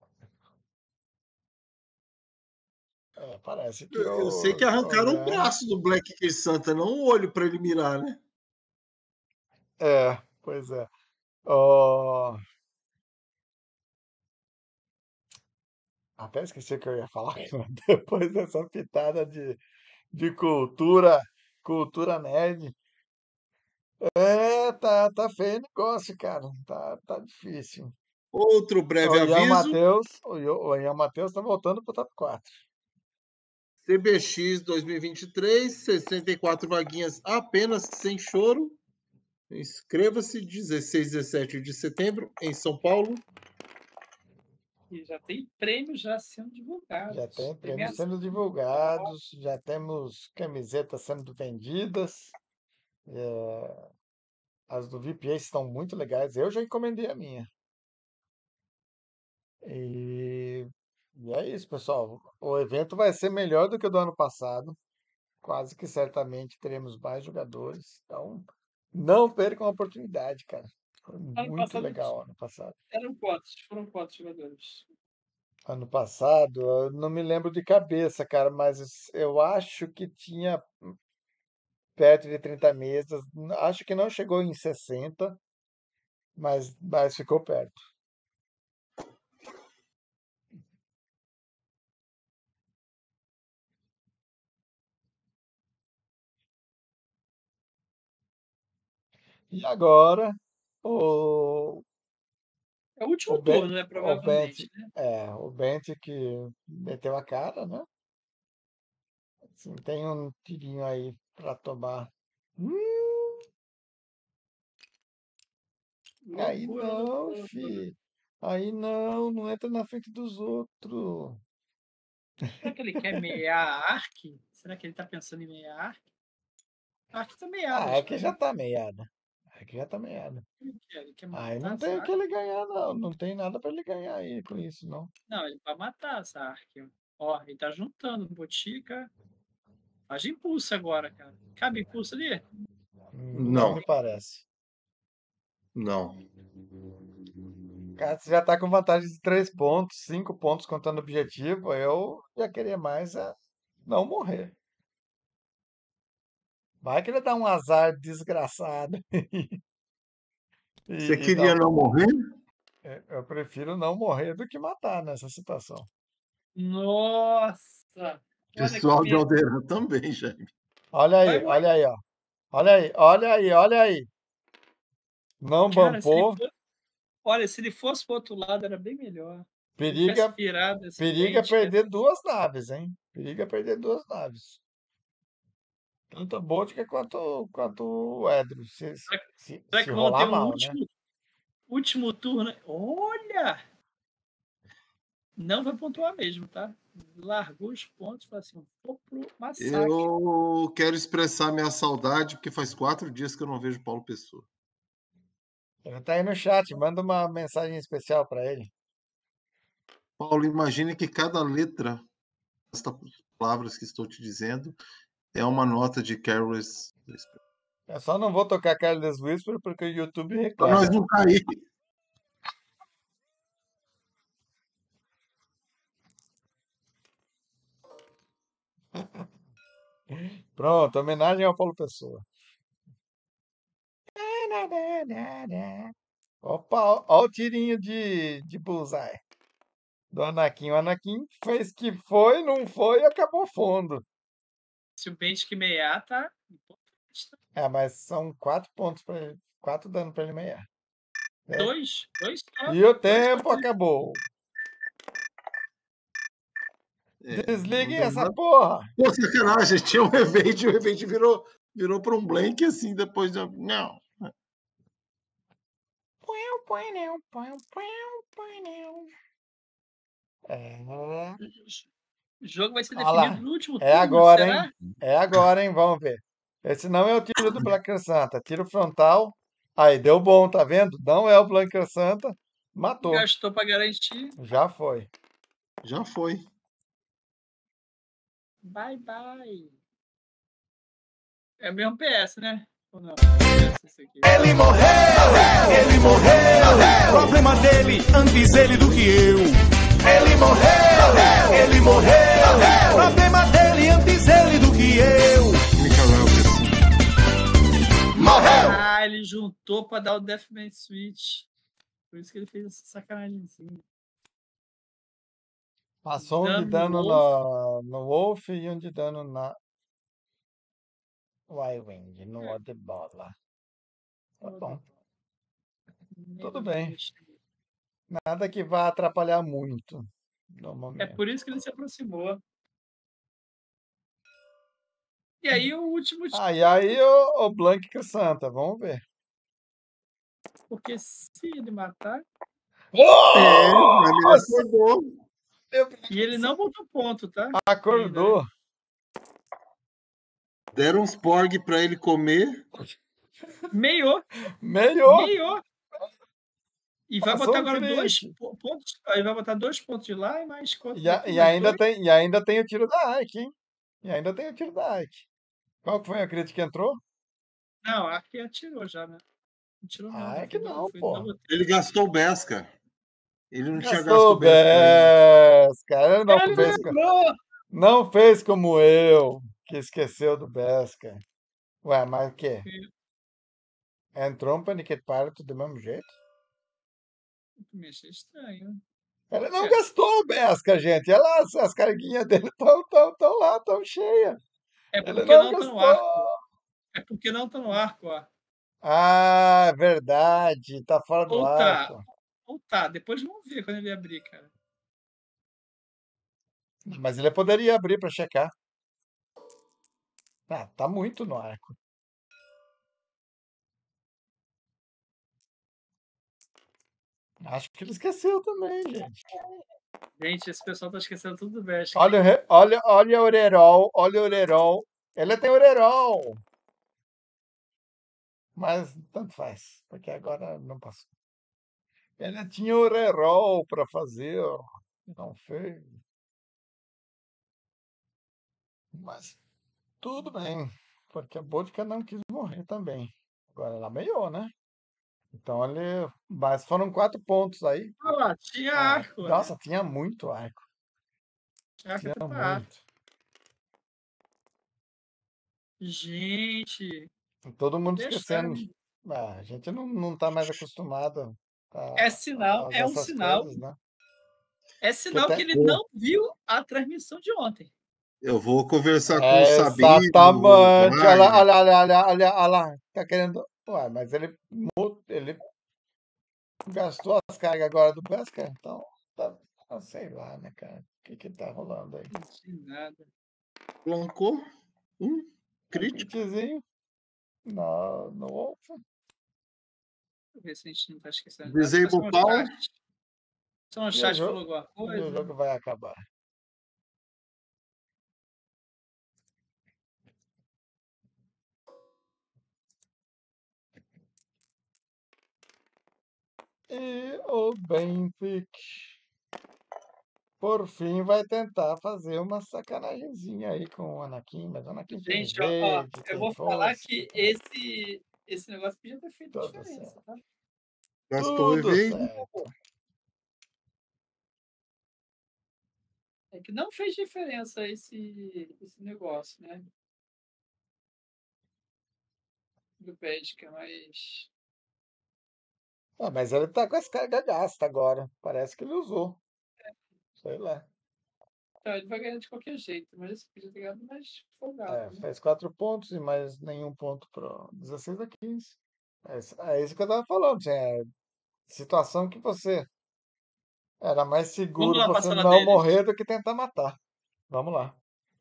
É, parece que Eu, eu sei que o, arrancaram o olhando. braço do Black Key Santa, não o olho para ele mirar, né? É, pois é. Ó, até esqueci o que eu ia falar. Depois dessa pitada de, de cultura, cultura nerd. É, tá, tá feio o negócio, cara. Tá, tá difícil. Outro breve O Ian aviso: Matheus, o Ian o Ian Matheus tá voltando pro top quatro. C B X dois mil e vinte e três, sessenta e quatro vaguinhas apenas, sem choro. Inscreva-se dezesseis e dezessete de setembro em São Paulo. E já tem prêmios já sendo divulgados. Já tem prêmios Premiação. sendo divulgados, já temos camisetas sendo vendidas. É, as do V P A estão muito legais. Eu já encomendei a minha. E, e é isso, pessoal. O evento vai ser melhor do que o do ano passado. Quase que certamente teremos mais jogadores. Então, não percam a oportunidade, cara. Foi Ano muito passado legal ano passado. eram quantos? Foram quantos jogadores? Ano passado, eu não me lembro de cabeça, cara, mas eu acho que tinha perto de trinta mesas. Acho que não chegou em sessenta, mas, mas ficou perto. E agora, o, É o o, último Ben, turno, né? o Bent, Provavelmente, né? é, o Bent que meteu a cara, né? Assim, tem um tirinho aí pra tomar. Hum, aí Loucura, não, loucura, loucura. fi. Aí não, não entra na frente dos outros. Será que ele quer meiar a Ark? Será que ele tá pensando em meiar a Ark? A Ark tá meiada Ah, é já, que já né? tá meiada. É que já tá meiada. Ele quer, ele quer Aí matar não essa tem o que Ark? ele ganhar, não. Não tem nada pra ele ganhar aí com isso, não. Não, ele vai matar essa Ark. Ó, ele tá juntando Botica. Faz de impulso agora, cara. Cabe impulso ali? Hum, Não Não, me parece. não. Cara, você já tá com vantagem de três pontos, cinco pontos contando objetivo. Eu já queria mais é não morrer. Vai que ele dá um azar desgraçado. Você E, e dá queria um- não morrer? é, eu prefiro não morrer do que matar nessa situação. Nossa! Olha que Pessoal de medo. Alderan também, Jaime. Olha Vai aí, morrer. olha aí, ó. Olha aí, olha aí, olha aí. Não Cara, se ele bampou. for... Olha, se ele fosse pro outro lado, era bem melhor. Se ele tivesse Periga, virado esse periga dente, cara. perder duas naves, hein? Periga perder duas naves. Tanto a Bótica quanto, quanto o Edro. Se, Será que- se, Será se que vão ter rolar um mal, né? último, último turno? Olha! Não vai pontuar mesmo, tá? Largou os pontos, falou assim, vou pro massacre. Eu quero expressar minha saudade, porque faz quatro dias que eu não vejo Paulo Pessoa. Ele tá aí no chat, manda uma mensagem especial para ele. Paulo, imagine que cada letra destas palavras que estou te dizendo é uma nota de Careless. Eu só não vou tocar Careless Whisper porque o YouTube Para reclama. nós não cair. Pronto, homenagem ao Paulo Pessoa. Opa, ó o tirinho de, de bullseye do Anakin. O Anakin fez que foi, não foi e acabou fundo. Se o pente que meiar, tá importante, tá? É, mas são quatro pontos para ele. Quatro dano para ele meiar. É. Dois, dois só. E o Dois tempo pontos. acabou. É, Desliguem não deu essa nada. porra. Pô, sacanagem, tinha um evento e o evento virou, virou para um blank assim, depois de... Não. É, O jogo vai ser Olha lá. definido no último é turno, agora, será? hein? É agora, hein? Vamos ver. Esse não é o tiro do Blanca Santa. Tiro frontal. Aí, deu bom, tá vendo? Não é o Blanca Santa. Matou. Gastou pra garantir. Já foi. Já foi. Bye, bye. É o mesmo P S, né? Ou não? P S esse aqui. Ele morreu, ele morreu. Problema dele, antes ele do que eu. Ele morreu, ele morreu. Problema dele, antes ele do que eu. Morreu. Ah, ele juntou pra dar o Deathmatch Switch. Por isso que ele fez essa sacanagemzinha. Passou um de Dano dano no no, no Wolf e um de dano na Y-Wing, no Oddball lá. Tá bom. Tudo bem. Nada que vá atrapalhar muito no É momento. por isso que ele se aproximou. E aí o último. Ah, e aí o, o Blank Santa, vamos ver. Porque se ele matar. É, mas ele acordou. E ele não botou ponto, tá? Acordou. Ainda. Deram uns porg para ele comer. Meiou. Meiou. Meiou. E vai Passou botar um agora dois crítico. pontos. Aí vai botar dois pontos de lá e mais quanto? E, a- daqui, e mais ainda dois. tem, e ainda tem o tiro da Ike, hein? E ainda tem o tiro da Ike. Qual que foi a crítica que entrou? Não, aqui atirou já, né? Não tirou não. Ah, é que foi- não, foi pô. double- Ele gastou o Besca. Ele não tinha gasto Gastou o Besca ainda. Besca. Ele não Ele fez, co- lembrou! não fez como eu, que esqueceu do Besca. Ué, mas o quê? Entrou um Paniquete Pilot do mesmo jeito? Me achei estranho. Ele não É. gastou o Besca, gente. Olha lá, as, as carguinhas dele estão tão, tão lá, estão cheias. É Ele porque não não tá no gastou. arco. É porque não tá no arco, ó. Ah, verdade. Tá fora do Ou tá. arco. Ou tá. Depois vamos ver quando ele abrir, cara. Mas ele poderia abrir para checar. Ah, tá muito no arco. Acho que ele esqueceu também, gente. Gente, esse pessoal tá esquecendo tudo do Vest. Olha, o re- olha, olha o Orerol, olha o Orerol. Ele tem Orerol. Mas tanto faz, porque agora não passou. Ele tinha Orerol para fazer, não fez. Mas tudo bem, porque a Bótica não quis morrer também. Agora ela meiou, né? Então ele. Mas foram quatro pontos aí. Olha lá, tinha Ah, arco. nossa, né? tinha muito arco. Tinha arco Tinha até pra arco. muito. Gente. Todo mundo Deixaram. esquecendo. Ah, a gente não, não tá mais acostumado a, É sinal, fazer é um essas sinal. coisas, né? É sinal tem- que ele não viu a transmissão de ontem. Eu vou conversar com É o Sabino. exatamente. Olha lá, Wagner. olha, olha, olha, olha, olha lá. Tá querendo. Ué, mas ele, mu- ele gastou as cargas agora do Pesca, então. Tá, ah, sei lá, né, cara? O que que tá rolando aí? Não sei nada. Blancou. Um. crítico. Critzinho. No, no Wolf. Deixa eu ver se a gente não tá esquecendo. Disable Acho que é só um Power. chat. Só um E o chat jogo- falou alguma E o coisa. jogo vai acabar. E o Benfica, por fim, vai tentar fazer uma sacanagemzinha aí com o Anakin, mas o Anakin tem Gente, ó, ó, verde, eu tem vou falar força, que esse, esse negócio podia ter feito Tudo diferença, certo. tá? Gastou o tudo evade. certo. É que não fez diferença esse, esse negócio, né? Do Pédica, mas. Ah, mas ele tá com as cargas gastas agora. Parece que ele usou. Sei lá. Então, ele vai ganhar de qualquer jeito, mas esse podia ter ganhado mais folgado. É, né? fez quatro pontos e mais nenhum ponto pro dezesseis a quinze. É, isso- é isso que eu tava falando. Assim, é situação que você era mais Vamos seguro lá pra você sala não deles. morrer do que tentar matar. Vamos lá.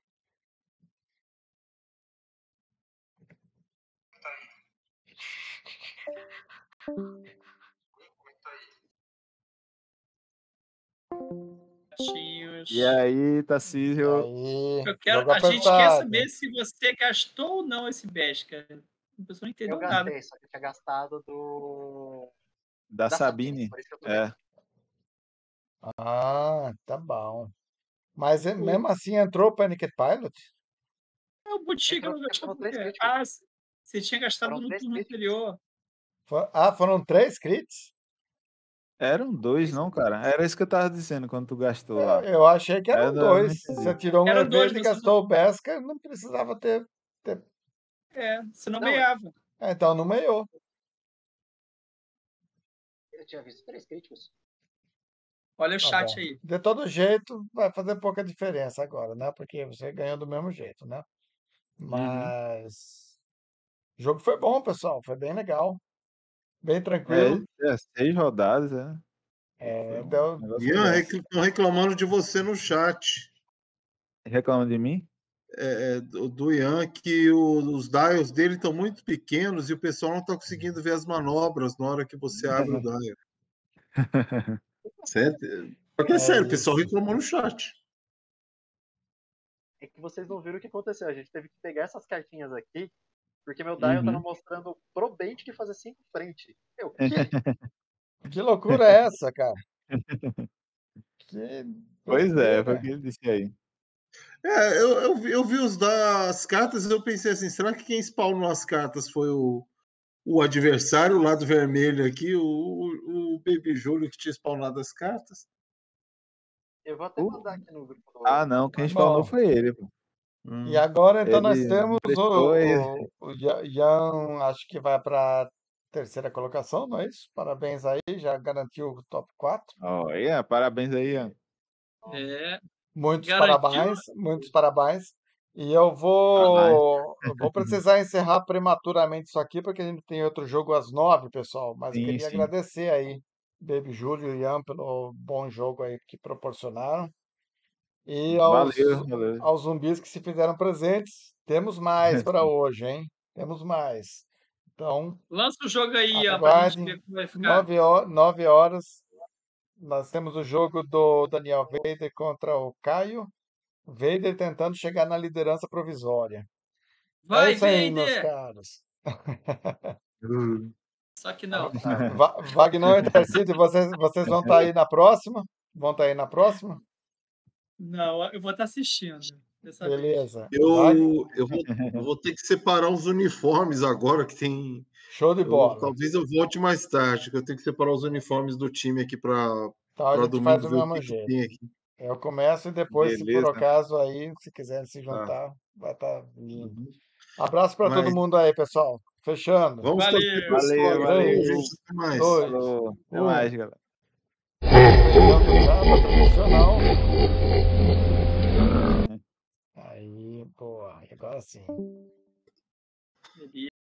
Baixinhos. E aí, E Tarcísio? aí, Eu quero, jogo a gente quer apertado. saber se você gastou ou não esse Bédica. A pessoa não entendeu Eu nada. gastei, só que eu tinha gastado do. Da Da Sabine, Sabine? por isso que eu tô É. Ah, tá bom. Mas é- mesmo assim entrou o Panic Pilot? É o Botica Entrou não porque gastou foram por três quê? críticos. Ah, você tinha gastado Foram no três turno críticos. anterior. Fo- Ah, foram três crits? Eram dois, não, cara? Era isso que eu tava dizendo quando tu gastou Eu, lá. eu achei que Eu eram não, eu não dois. Você entendi. tirou um Eram dois, evento e você gastou o Beskar, não precisava ter, ter- É, você não Não, meiava. Ah, então não meiou. Eu tinha visto três críticos. Olha o Tá chat bom. aí. De todo jeito, vai fazer pouca diferença agora, né? Porque você ganhou do mesmo jeito, né? Mas o jogo foi bom, pessoal. Foi bem legal. Bem tranquilo. É, é, seis rodadas, é. É, Foi um deu- negócio Ian, legal. estão reclamando de você no chat. Reclama de mim? É, do, do Ian, que o- os dials dele estão muito pequenos e o pessoal não está conseguindo ver as manobras na hora que você abre o dial. Certo? Porque é É sério, o pessoal isso. reclamou no chat. É que vocês não viram o que aconteceu. A gente teve que pegar essas cartinhas aqui, porque meu dial Uhum. tava mostrando pro Bait que fazer cinco frente. Eu, quê? Que loucura é essa, cara? Que Pois é, foi doideira. o que ele disse aí. É, eu, eu, vi- eu vi os das cartas e eu pensei assim, será que quem spawnou as cartas foi o, o adversário, o lado vermelho aqui, o, o, o Baby Júlio que tinha spawnado as cartas? Eu vou até Uh. mandar aqui no grupo do Ah, não, quem Bom. spawnou foi ele, pô. Hum. E agora, então, nós Ele temos emprestou o, e- o, o Ya- Ian, acho que vai para terceira colocação, não é isso? Parabéns aí, já garantiu o top quatro. Ó, Ian, parabéns aí, Ian. É. Muitos Garantiu. parabéns, muitos parabéns. E eu vou, eu vou precisar encerrar prematuramente isso aqui, porque a gente tem outro jogo às nove, pessoal. Mas eu Sim, queria sim. agradecer aí, Baby Júlio e Ian, pelo bom jogo aí que proporcionaram. E aos, Valeu, valeu. aos zumbis que se fizeram presentes, temos mais para hoje, hein? Temos mais. Então, Lança o jogo aí, ó, pra gente aguardem. ver como vai ficar. Nove horas, nove horas, nós temos o jogo do Daniel Vader contra o Caio. Vader tentando chegar na liderança provisória. Vai, é isso aí, meus Vader! caros. Só que não. Va Wagner e Tarcísio, vocês, vocês vão estar aí na próxima? Vão estar aí na próxima? Não, eu vou estar assistindo. Dessa vez. Beleza. Wag- Eu, eu, vou, eu vou ter que separar os uniformes agora, que tem. Show de eu- bola. talvez eu volte mais tarde, que eu tenho que separar os uniformes do time aqui para Então a gente domingo faz do ver o mesmo que, que jeito. tem aqui. Eu começo e depois, se por Beleza. acaso aí, se quiserem se juntar, vai estar lindo. Uhum. Abraço para todo Mas- mundo aí, pessoal. Fechando. Vamos Valeu. torcer pro Valeu, Sport. valeu. Gente, até mais. Dois. Falou. Até Um. mais, galera. Beijão do Zapa, tradicional. Aí, boa. Agora sim. Beleza.